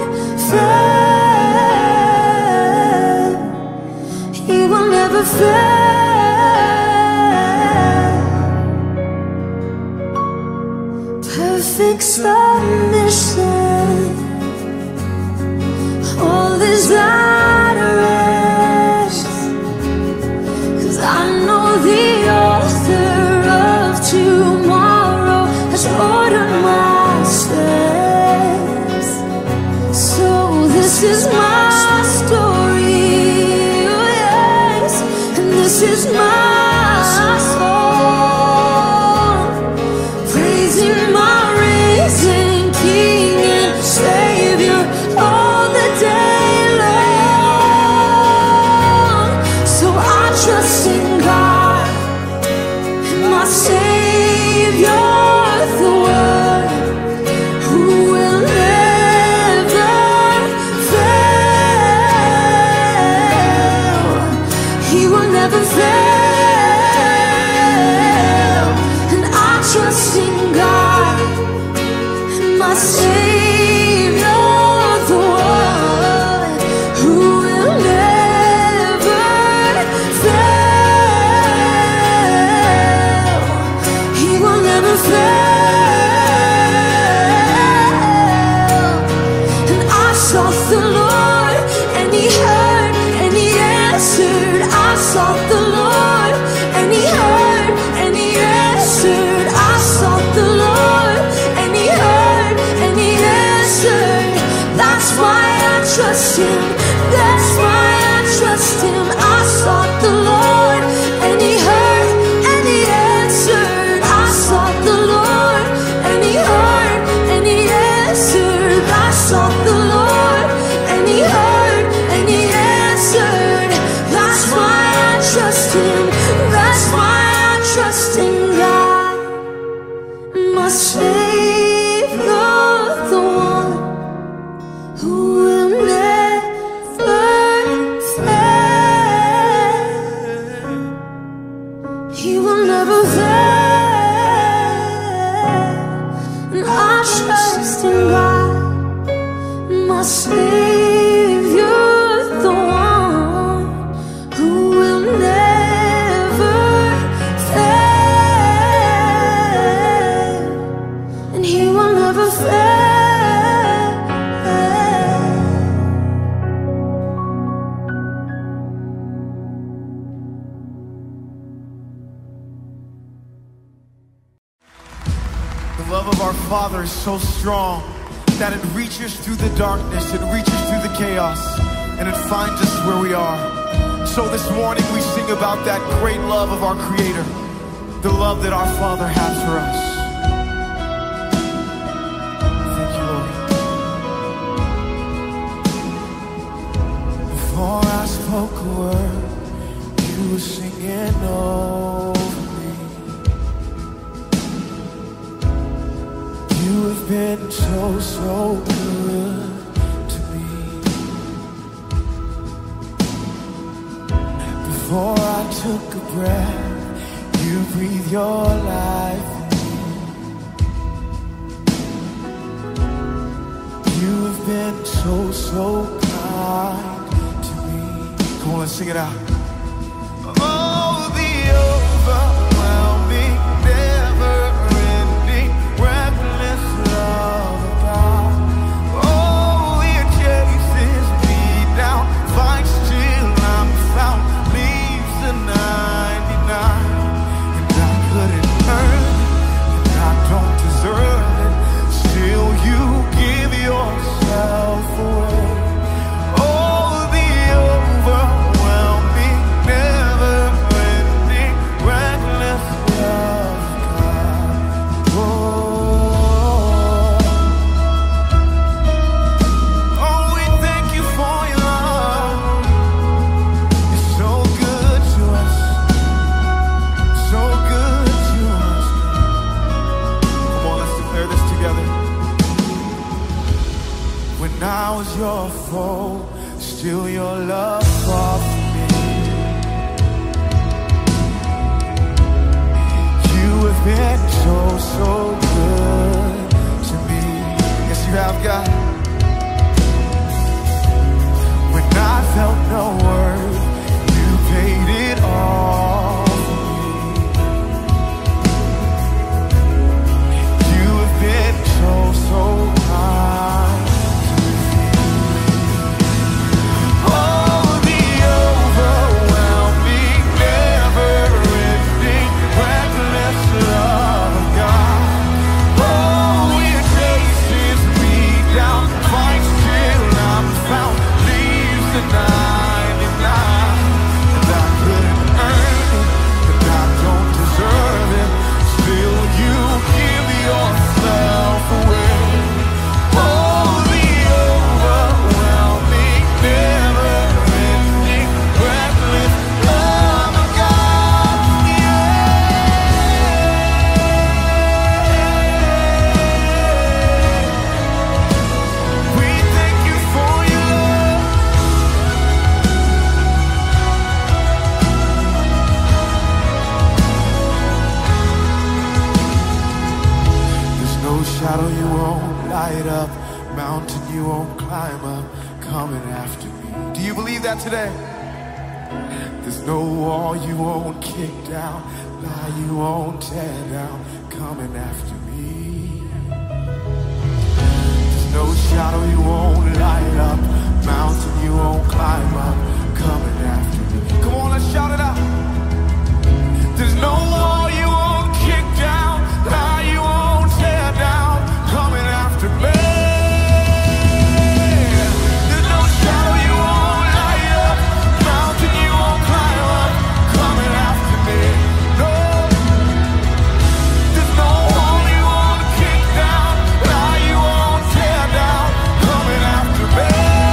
D: fail. He will never fail. Perfect submission, all is at rest, 'cause I know the author of tomorrow has ordered my steps. So this is my story, oh yes, and this is my song, praising my risen King and Savior all the day long. So I trust in God, my Savior, the one who will never fail. He will never fail. And I trust in God, my Savior, the one who will never fail. He will never fail. And I sought the Lord, and He heard, and He answered. I sought the Lord, and He heard, and He answered. I sought the Lord, and He heard, and He answered. That's why I trust Him. That's why I trust Him. I sought the Lord, and He heard, and He answered. I sought the Lord, and He heard, and He answered. I sought the Lord, and He heard, and He answered. That's why I trust Him. That's why I trust in God, my Savior, the one who will never fail. He will never fail. And I trust in God, my Savior, the one who will never fail. And He will never fail.
G: The love of our Father is so strong that it reaches through the darkness, it reaches through the chaos, and it finds us where we are. So this morning we sing about that great love of our Creator, the love that our Father has for us. Thank you, Lord. Before I spoke a word, you were singing over me. You have been so, so good to me. Before I took a breath, you breathed your life in me. You have been so, so kind to me. Come on, let's sing it out. Oh, the overwhelming, never-ending, reckless love of God. Oh, it chases me down, fights till I'm found, leaves the 99. And I couldn't earn it, and I don't deserve it. Still, you give yourself away. Oh, the overwhelming, was your foe, still your love for me. You have been so, so good to me. Yes, you have, God. When I felt no worth, you paid it all for me. You have been so, so kind to me. Oh, the overwhelming, never-ending, reckless love of God. Oh, it chases me down, fights till I'm found, leaves the 99. And I couldn't earn it, and I don't deserve it. Still, you give yourself away. Oh, the overwhelming, never-ending, reckless love of God. We thank you for your love. There's no shadow you won't light up, mountain you won't climb up, coming after me. Do you believe that today? There's no wall you won't kick down, lie you won't tear down, coming after me. There's no shadow you won't light up, mountain you won't climb up, coming after me. Come on, let's shout it out. There's no wall you won't kick down, lie you won't tear down, coming after me. There's no shadow you won't light up, mountain you won't climb up, coming after me. No, there's no wall you won't kick down, lie you won't tear down, coming after me.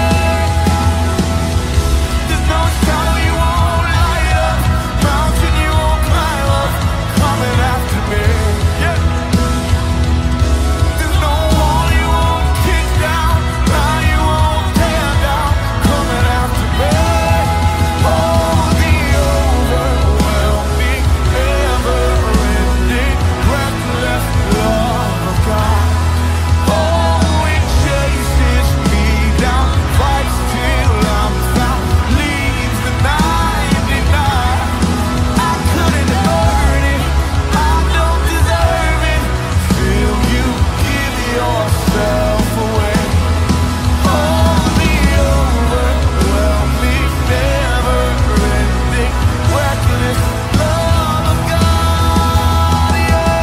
G: There's no shadow you won't light up, mountain you won't climb up, coming after me. Yeah. There's no wall you won't kick down, lie you won't tear down, coming after me. Oh, the overwhelming, never-ending, reckless love of God. Oh, it chases me down, fights till I'm found, leaves the 99. I couldn't earn it, I don't deserve it. Still, you give yourself away. Oh, the overwhelming, never-ending, reckless love of God.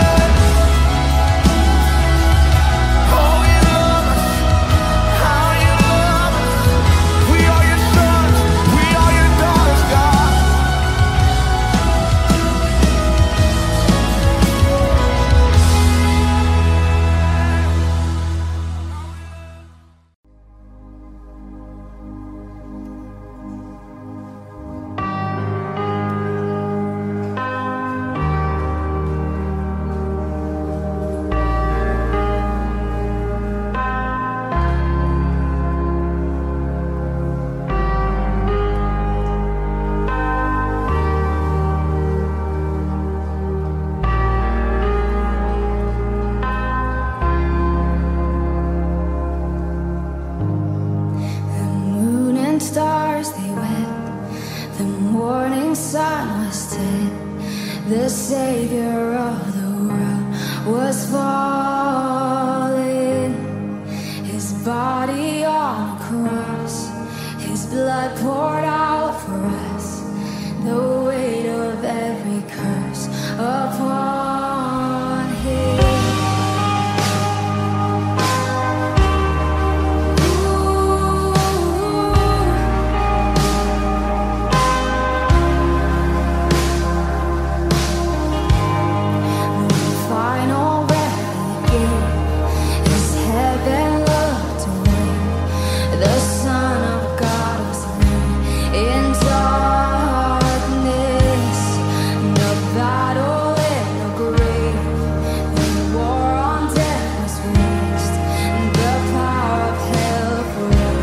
G: Yeah. Oh, you love us, how you love us. We are your sons, we are your daughters, God.
D: The moon and stars they wept, the morning sun was dead, the Savior of the world was falling. His body on a cross, his blood poured out for us, the weight of every curse upon him. Final breath he gave, his heaven looked away. The Son of God was laid in darkness. The battle in the grave, the war on death was waged. The power of hell forever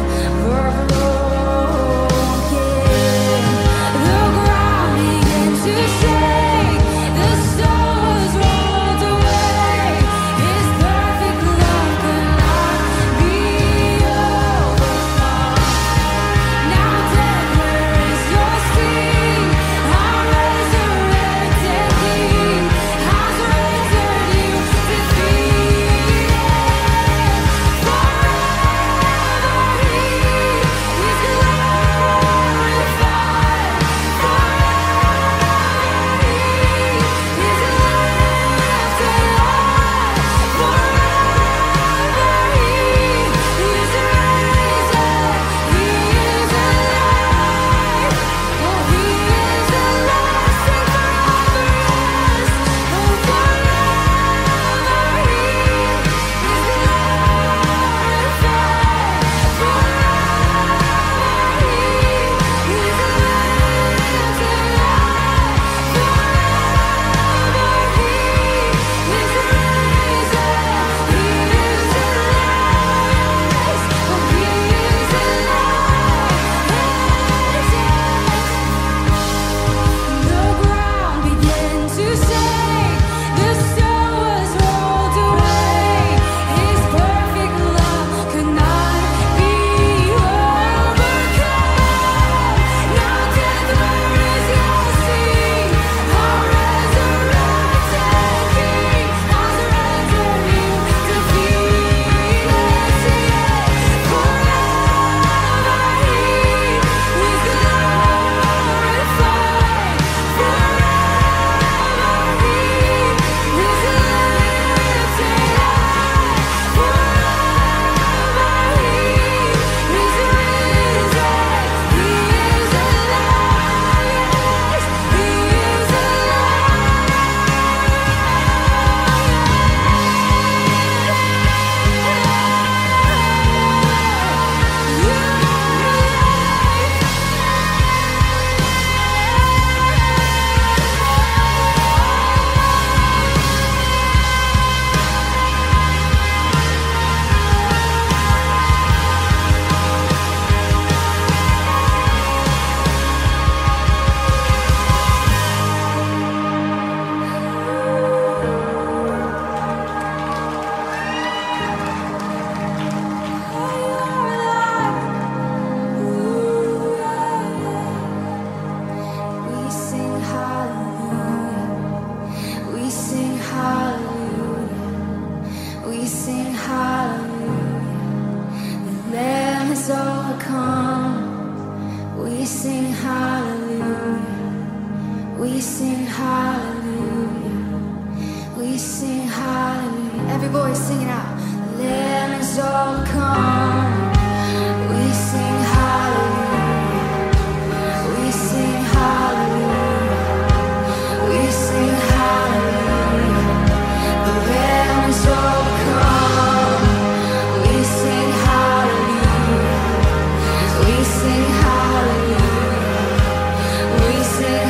D: overcome. We sing hallelujah. We sing hallelujah. We sing hallelujah. Every voice sing it out. The Lamb is overcome. We sing hallelujah. We sing hallelujah. We sing hallelujah. The Lamb is overcome. We sing hallelujah. We sing hallelujah. We sing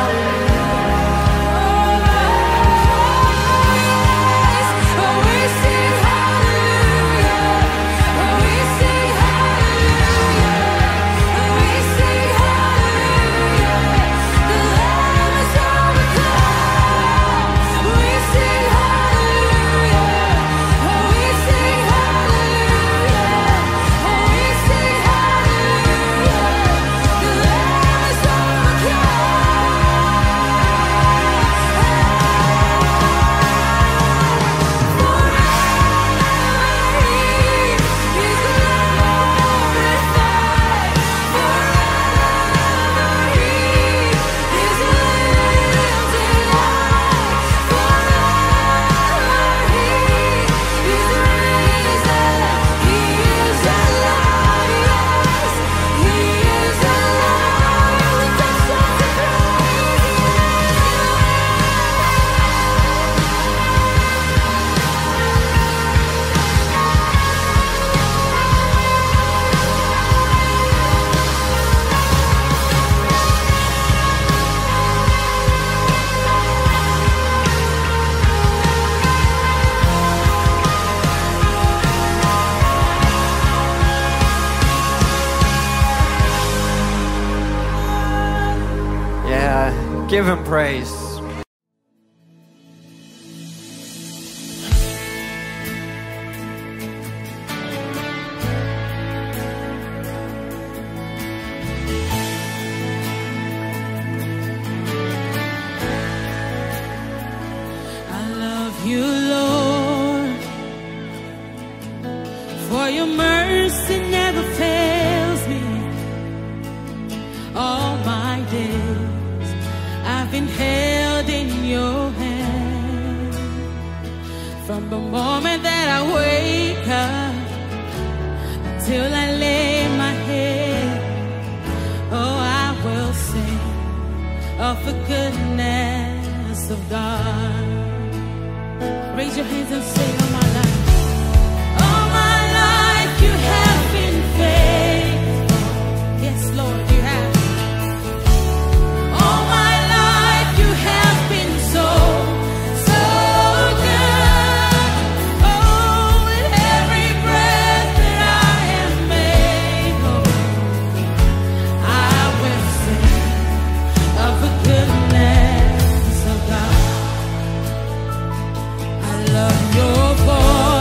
H: Give him praise.
B: I love you, Lord, for your mercy never fails me. All my days I've been held in your hand. From the moment that I wake up till I lay my head, oh, I will sing of the goodness of God. Raise your hands and say, all my life. All my life you have been faithful. Yes, Lord, you have. All my life you have been so, so good. Oh, with every breath that I am able, I will sing of the goodness of God. I love your voice.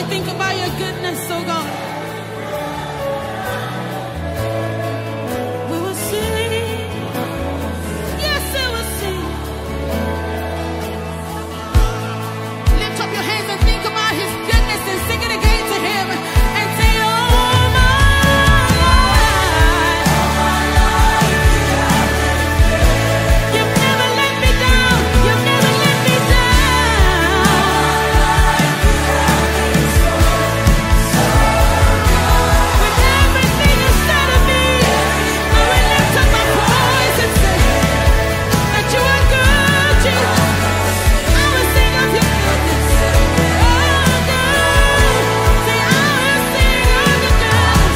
B: I think about your goodness, oh God. We will sing. Yes, we will sing. Lift up your hands and think about his goodness and sing it again to him and say, oh my life. You've never let me down. You've never let me down. With everything inside of me, I will lift up my voice and say that you are good, Jesus. I will sing of your goodness. Oh God, say I will sing of your goodness.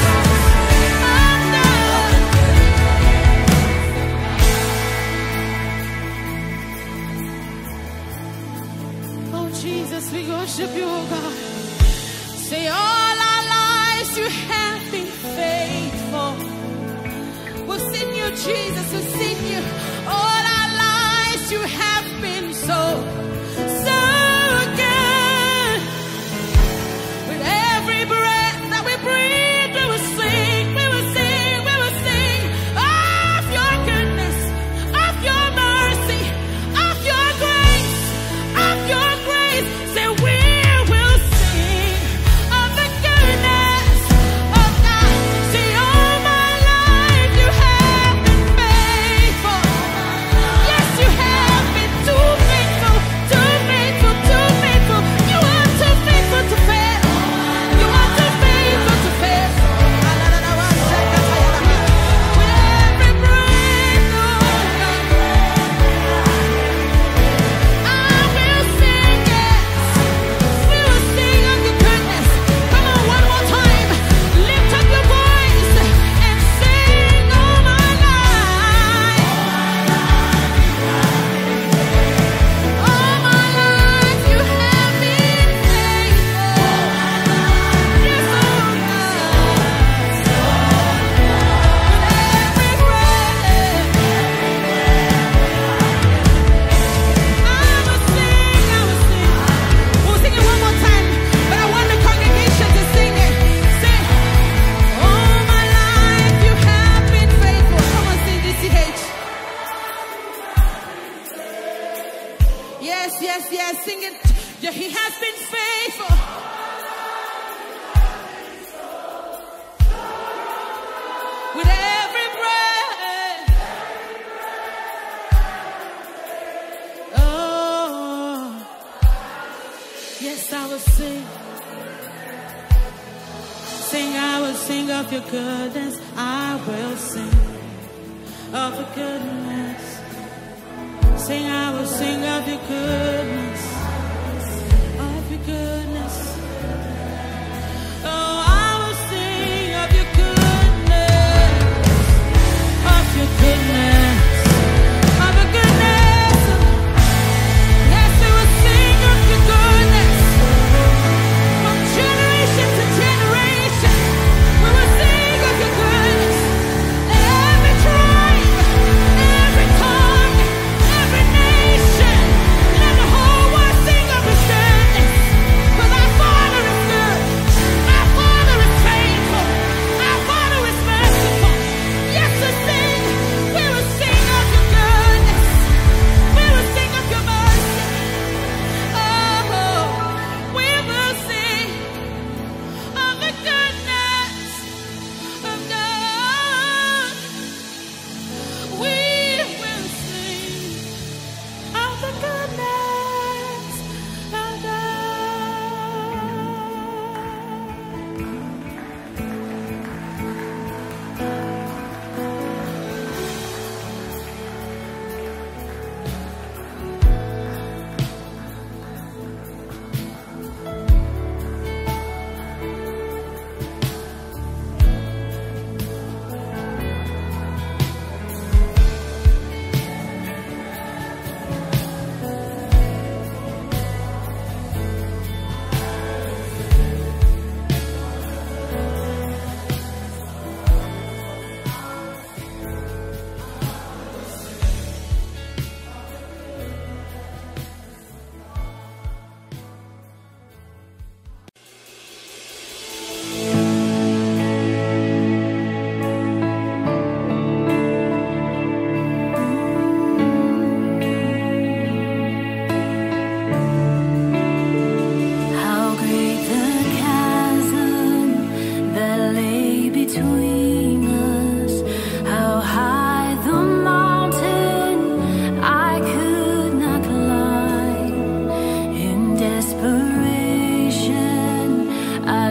B: Oh God. Oh Jesus, we worship you, oh God. Say all our lives you have been faithful. We've seen you, Jesus, we've seen you. All our lives you have been so good. With every breath that we breathe, we will sing, we will sing, we will sing of your goodness, of your mercy, of your grace, of your grace. Say we will sing of the goodness of God. Say all my life you have been faithful. Yes, you have been too faithful, too faithful, too faithful. You are too faithful to fail. You are too faithful to fail. With every breath, oh God, I will sing it. We will sing of your goodness. Come on, one more time. Lift up your voice and sing all my life. All my life you have been faithful. Yes, oh God. With every breath, I will sing, I will sing. We'll sing it one more time, but I want the congregation to sing it. Say, all my life you have been faithful. Come on, sing DCH. Yes, yes, yes, sing it. Yeah, he has been faithful. With every breath. Oh, yes, I will sing. Sing, I will sing of your goodness. I will sing of your goodness. Sing, I will sing of your goodness. Of your goodness. Oh, I will sing of your goodness. Of your goodness. Of your goodness. Yes, we will sing of your goodness. From generation to generation, we will sing of your goodness. Every tribe, every tongue, every nation, let the whole world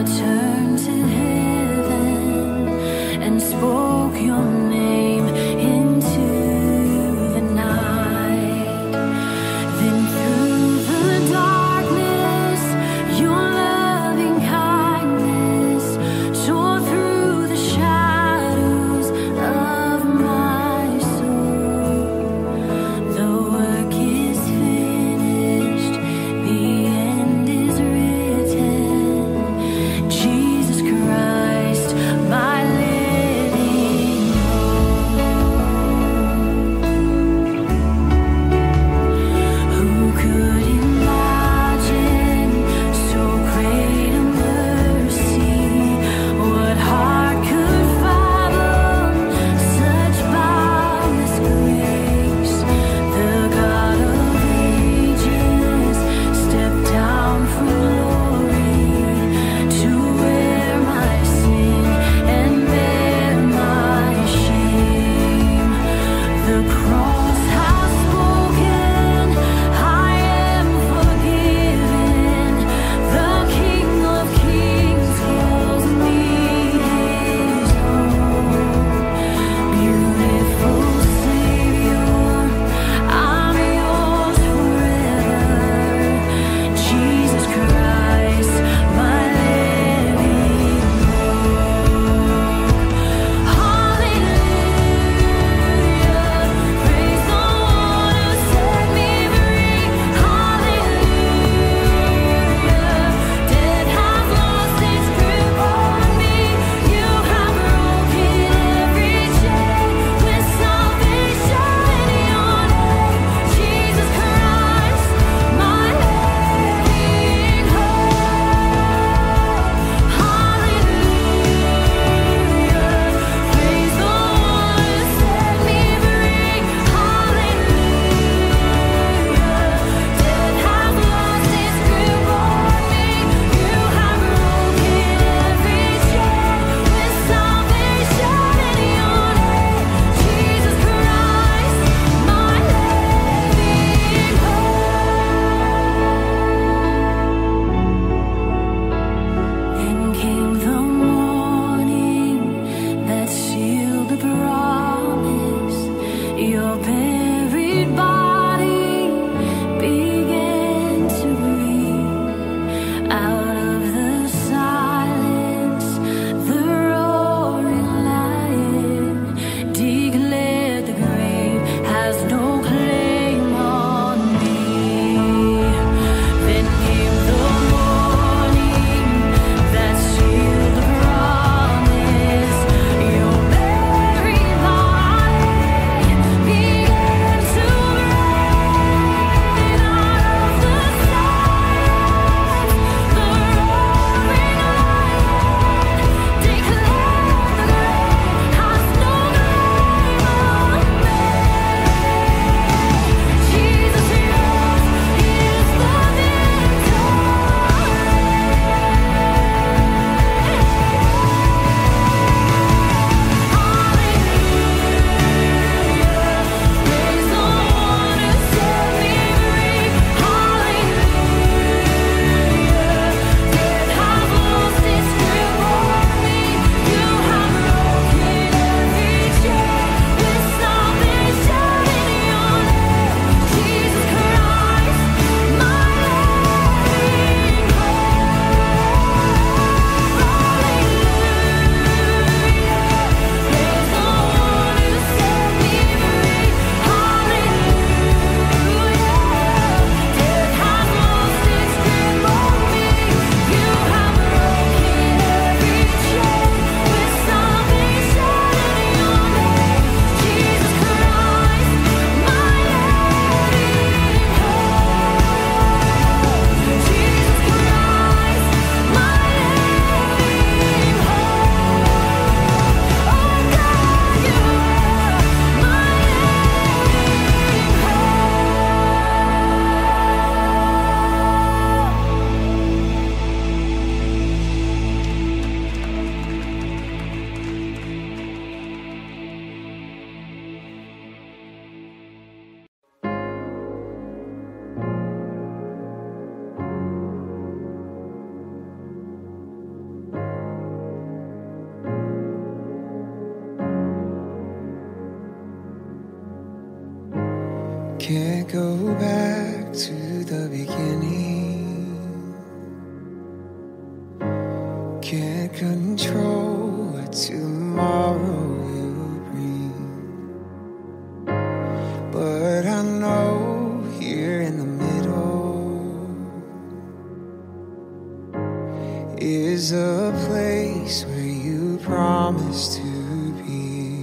D: turned to heaven and spoke your name into the night. Then through the darkness, your loving kindness tore through the shadows of my soul. The work is finished, the end is written. Jesus.
C: Can't go back to the beginning. Can't control what tomorrow will bring. But I know here in the middle is a place where you promised to be.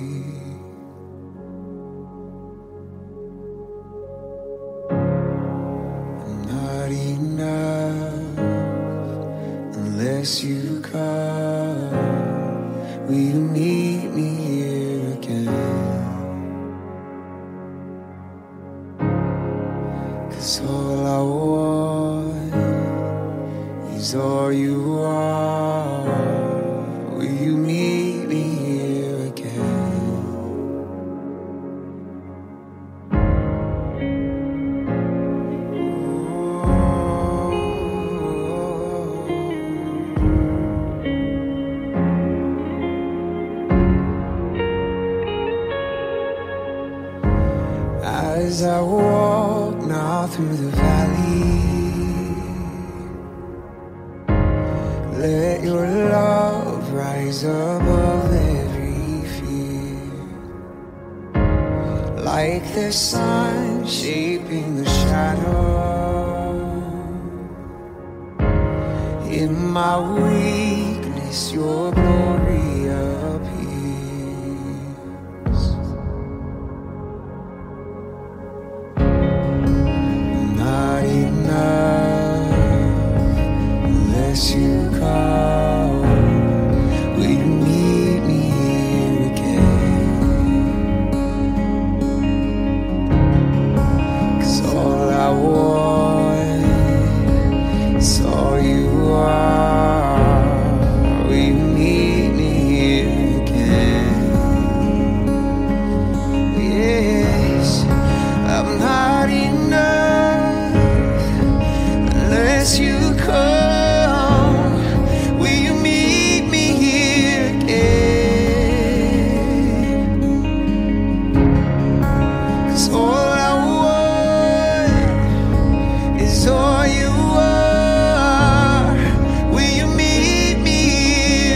C: Not enough unless you come. Will you meet me here again? 'Cause all I want is all you are. Will you meet me here again? As I walk now through the valley, let your love rise above every fear. Like the sun shaping the shadow, in my weakness your glory appears. Not enough unless you come. Will you meet me here again? 'Cause all I want is all you are. Will you meet me here again? Yes, I'm not enough unless you come. Will you meet me here again? 'Cause all I want is all you are. Will you meet me here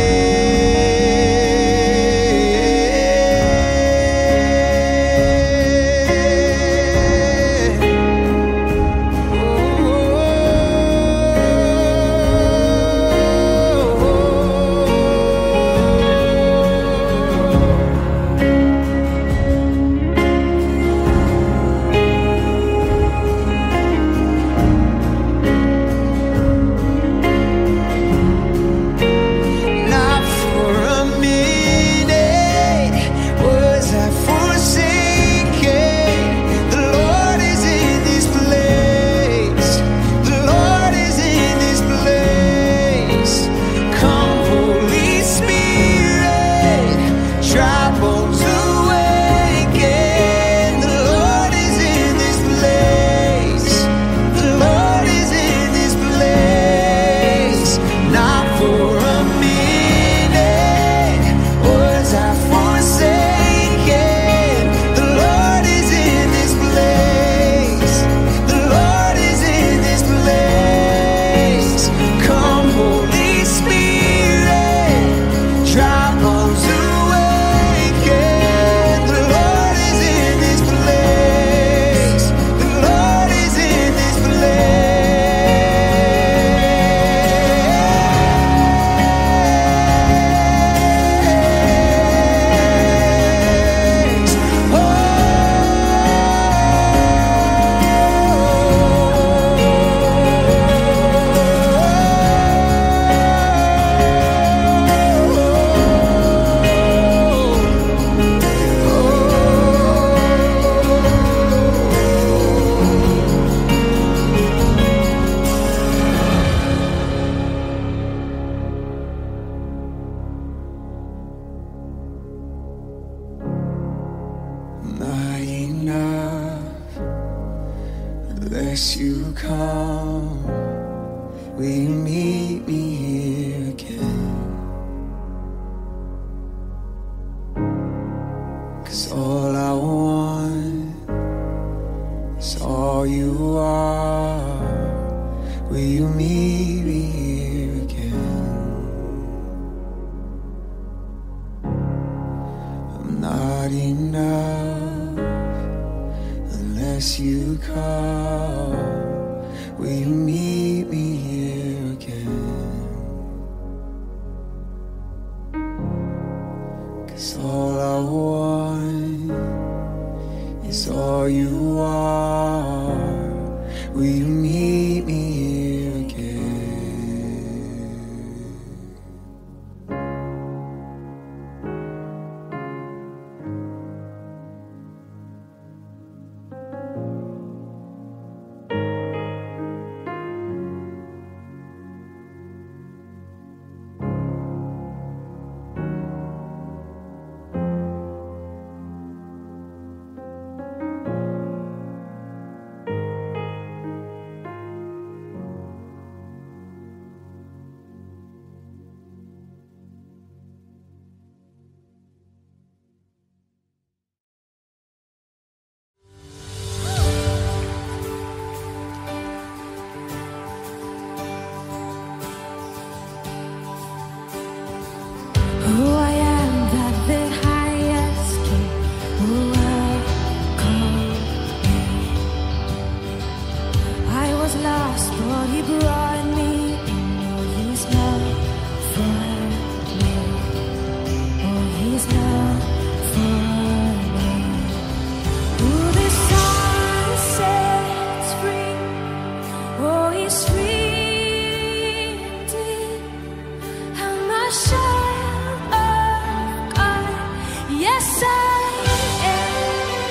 C: Not for a minute was I forsaken. The Lord is in this place. The Lord is in this place. Come, Holy Spirit, dry bones awaken. The Lord is in this place. The Lord is in this place. Not for a minute was I forsaken. The Lord is in this place. The Lord is in this place. Come, Holy Spirit, dry bones awaken. The Lord is in this place. The Lord is in this place. Not enough unless you come. Will you meet me here again? 'Cause all I want place you call, will you meet me here again? 'Cause all I want is all you are, will you meet me here again?
D: Who I am, that the highest king will welcome me. I was lost, but he brought me in. Oh, he's not for me. Oh, he's not for me. Who the sun sets free. Oh, he's free indeed. I'm a child of God. Yes, I am.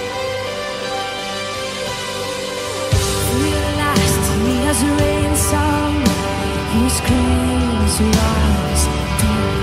D: Realized he has reigned some. His grace was deep.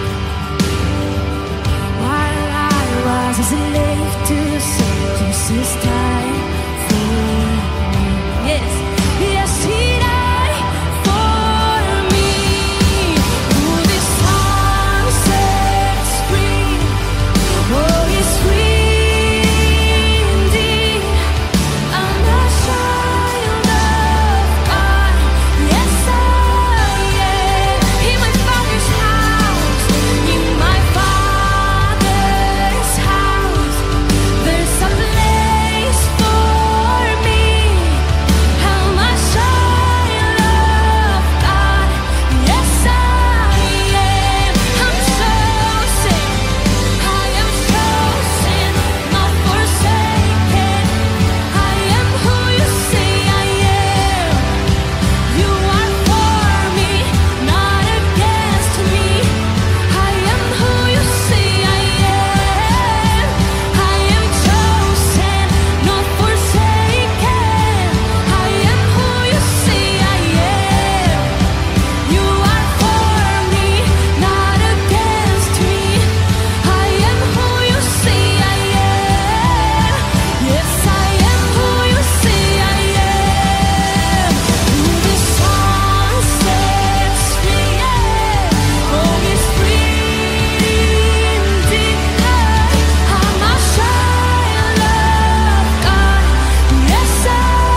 D: While I was a slave to sin, Jesus died for me. Yes, yes, he died for me. Who the sun sets free. Oh, he's free indeed. I'm a child of God. Yes, I am. In my Father's house, in my Father's house, there's a place for me. I'm a child of God. Yes, I am. I'm chosen. I am chosen, not forsaken. I am who you say I am. You are for me, not against me. I am who you say I am. I am chosen, not forsaken. I am who you say I am. You are for me, not against me. I am who you say I am. Yes, I am who you say I am. Who the sun sets free. Oh, he's free indeed. I'm a child of God. Yes, I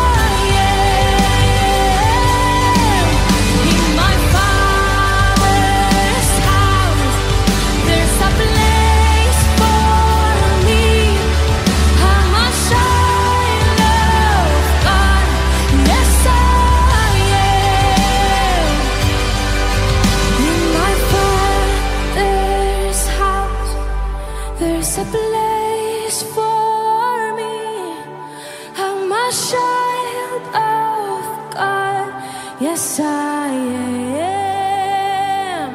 D: am. In my Father's house, there's a place for me. I'm a child of God. Yes, I am. In my Father's house, there's a place for me. I'm a child of God. Yes, I am.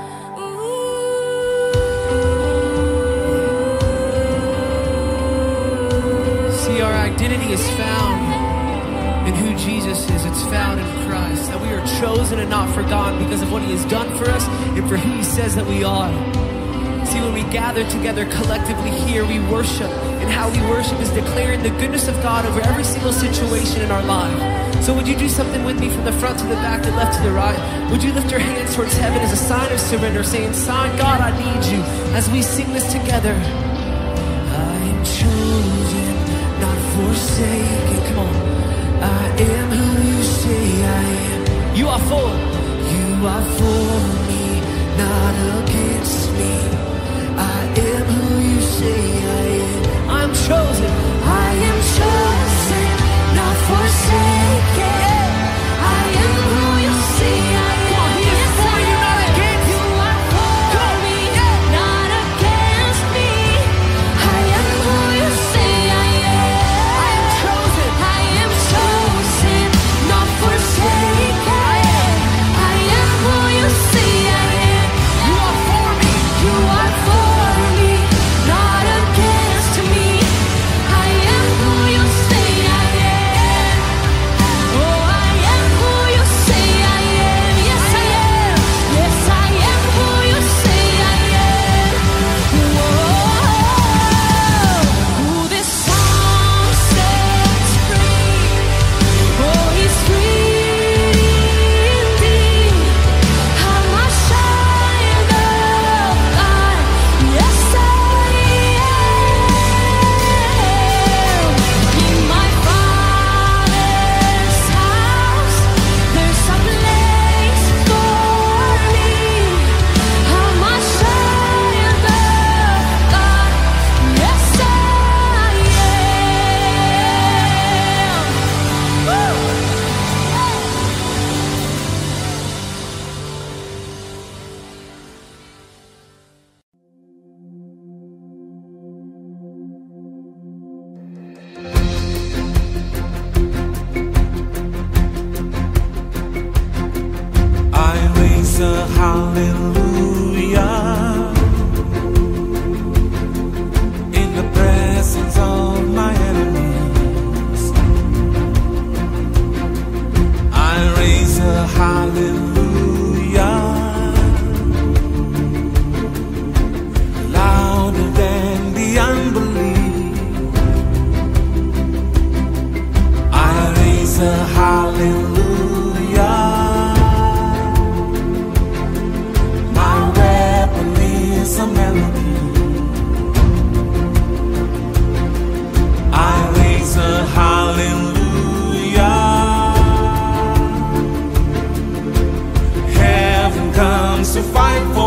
F: See, our identity is found in who Jesus is. It's found in Christ. That we are chosen and not forgotten because of what he has done for us and for who he says that we are. See, when we gather together collectively here, we worship. And how we worship is declaring the goodness of God over every single situation in our life. So would you do something with me from the front to the back, the left to the right? Would you lift your hands towards heaven as a sign of surrender, saying, "Sign, God, I need you," as we sing this together. I am chosen, not forsaken. Come on. I am who you say I am. You are for. You are for me, not against me. I am who you say I am. I'm chosen.
D: I am chosen,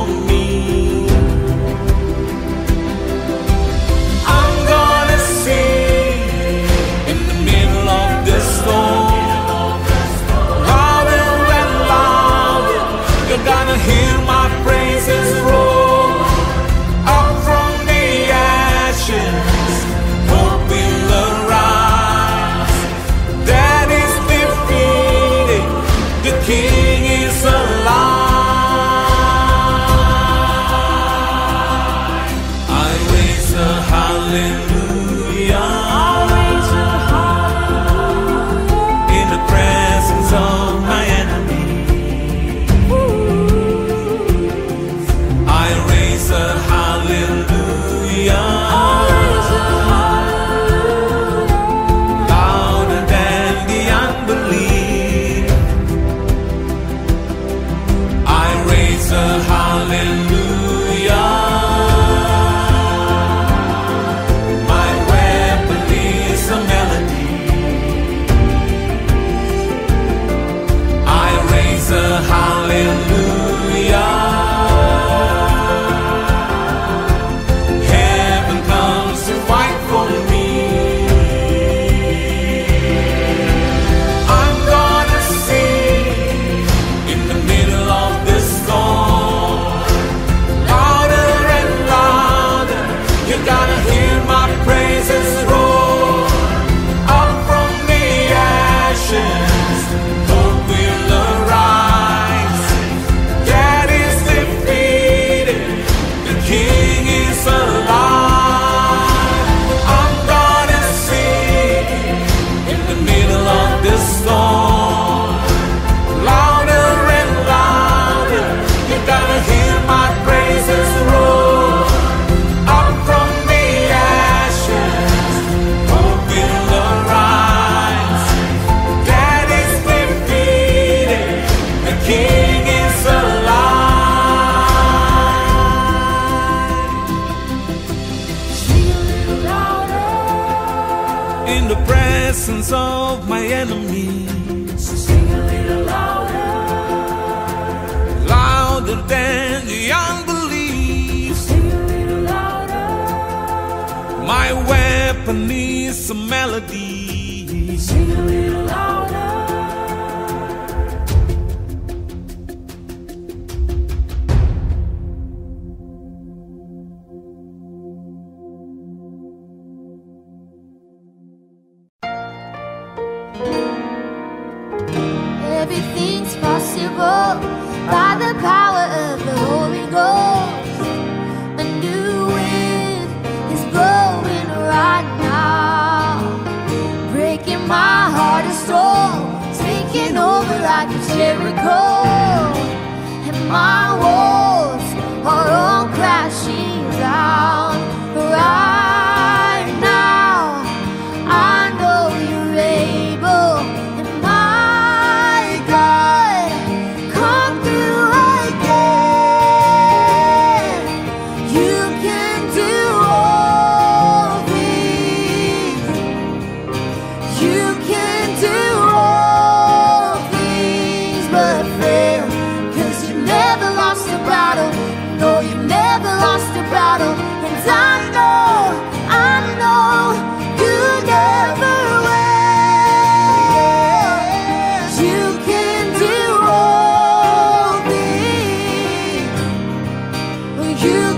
A: me. I'm gonna sing in the middle of the storm, louder and louder. You're gonna hear my praises roar up from the ashes. Hope will arise. That is defeated. The King is alive. I raise a hallelujah in the presence of my enemy. I raise a hallelujah louder than the unbelief. I raise a hallelujah. My weapon is a melody. I raise a hallelujah. Heaven comes to fight for me. I'm gonna sing in the middle of the storm, louder and louder. You gotta hear my praises roar up from the ashes. Hope will arise. That is defeated. The King is alive. I'm gonna sing in the middle of the storm, louder and louder. You gotta hear my praises roar up from the ashes. Hope will arise. That is defeated. The King is alive.
D: Sing a little louder.
A: In the presence of my enemies,
D: Sing a little louder.
A: louder than the unbelief.
D: Sing a little louder.
A: My weapon is a melody.
D: Sing a little louder. Everything's possible by the power of the Holy Ghost. A new wind is blowing right now, breaking my heart of stone, taking over like a Jericho, and my walls are all crashing down right now. I know you're able, and my God, come through again. You can do all things. You can do all things but fail. 'Cause you never lost a battle. No, you never lost a battle. And I know you never will. You can do all things. You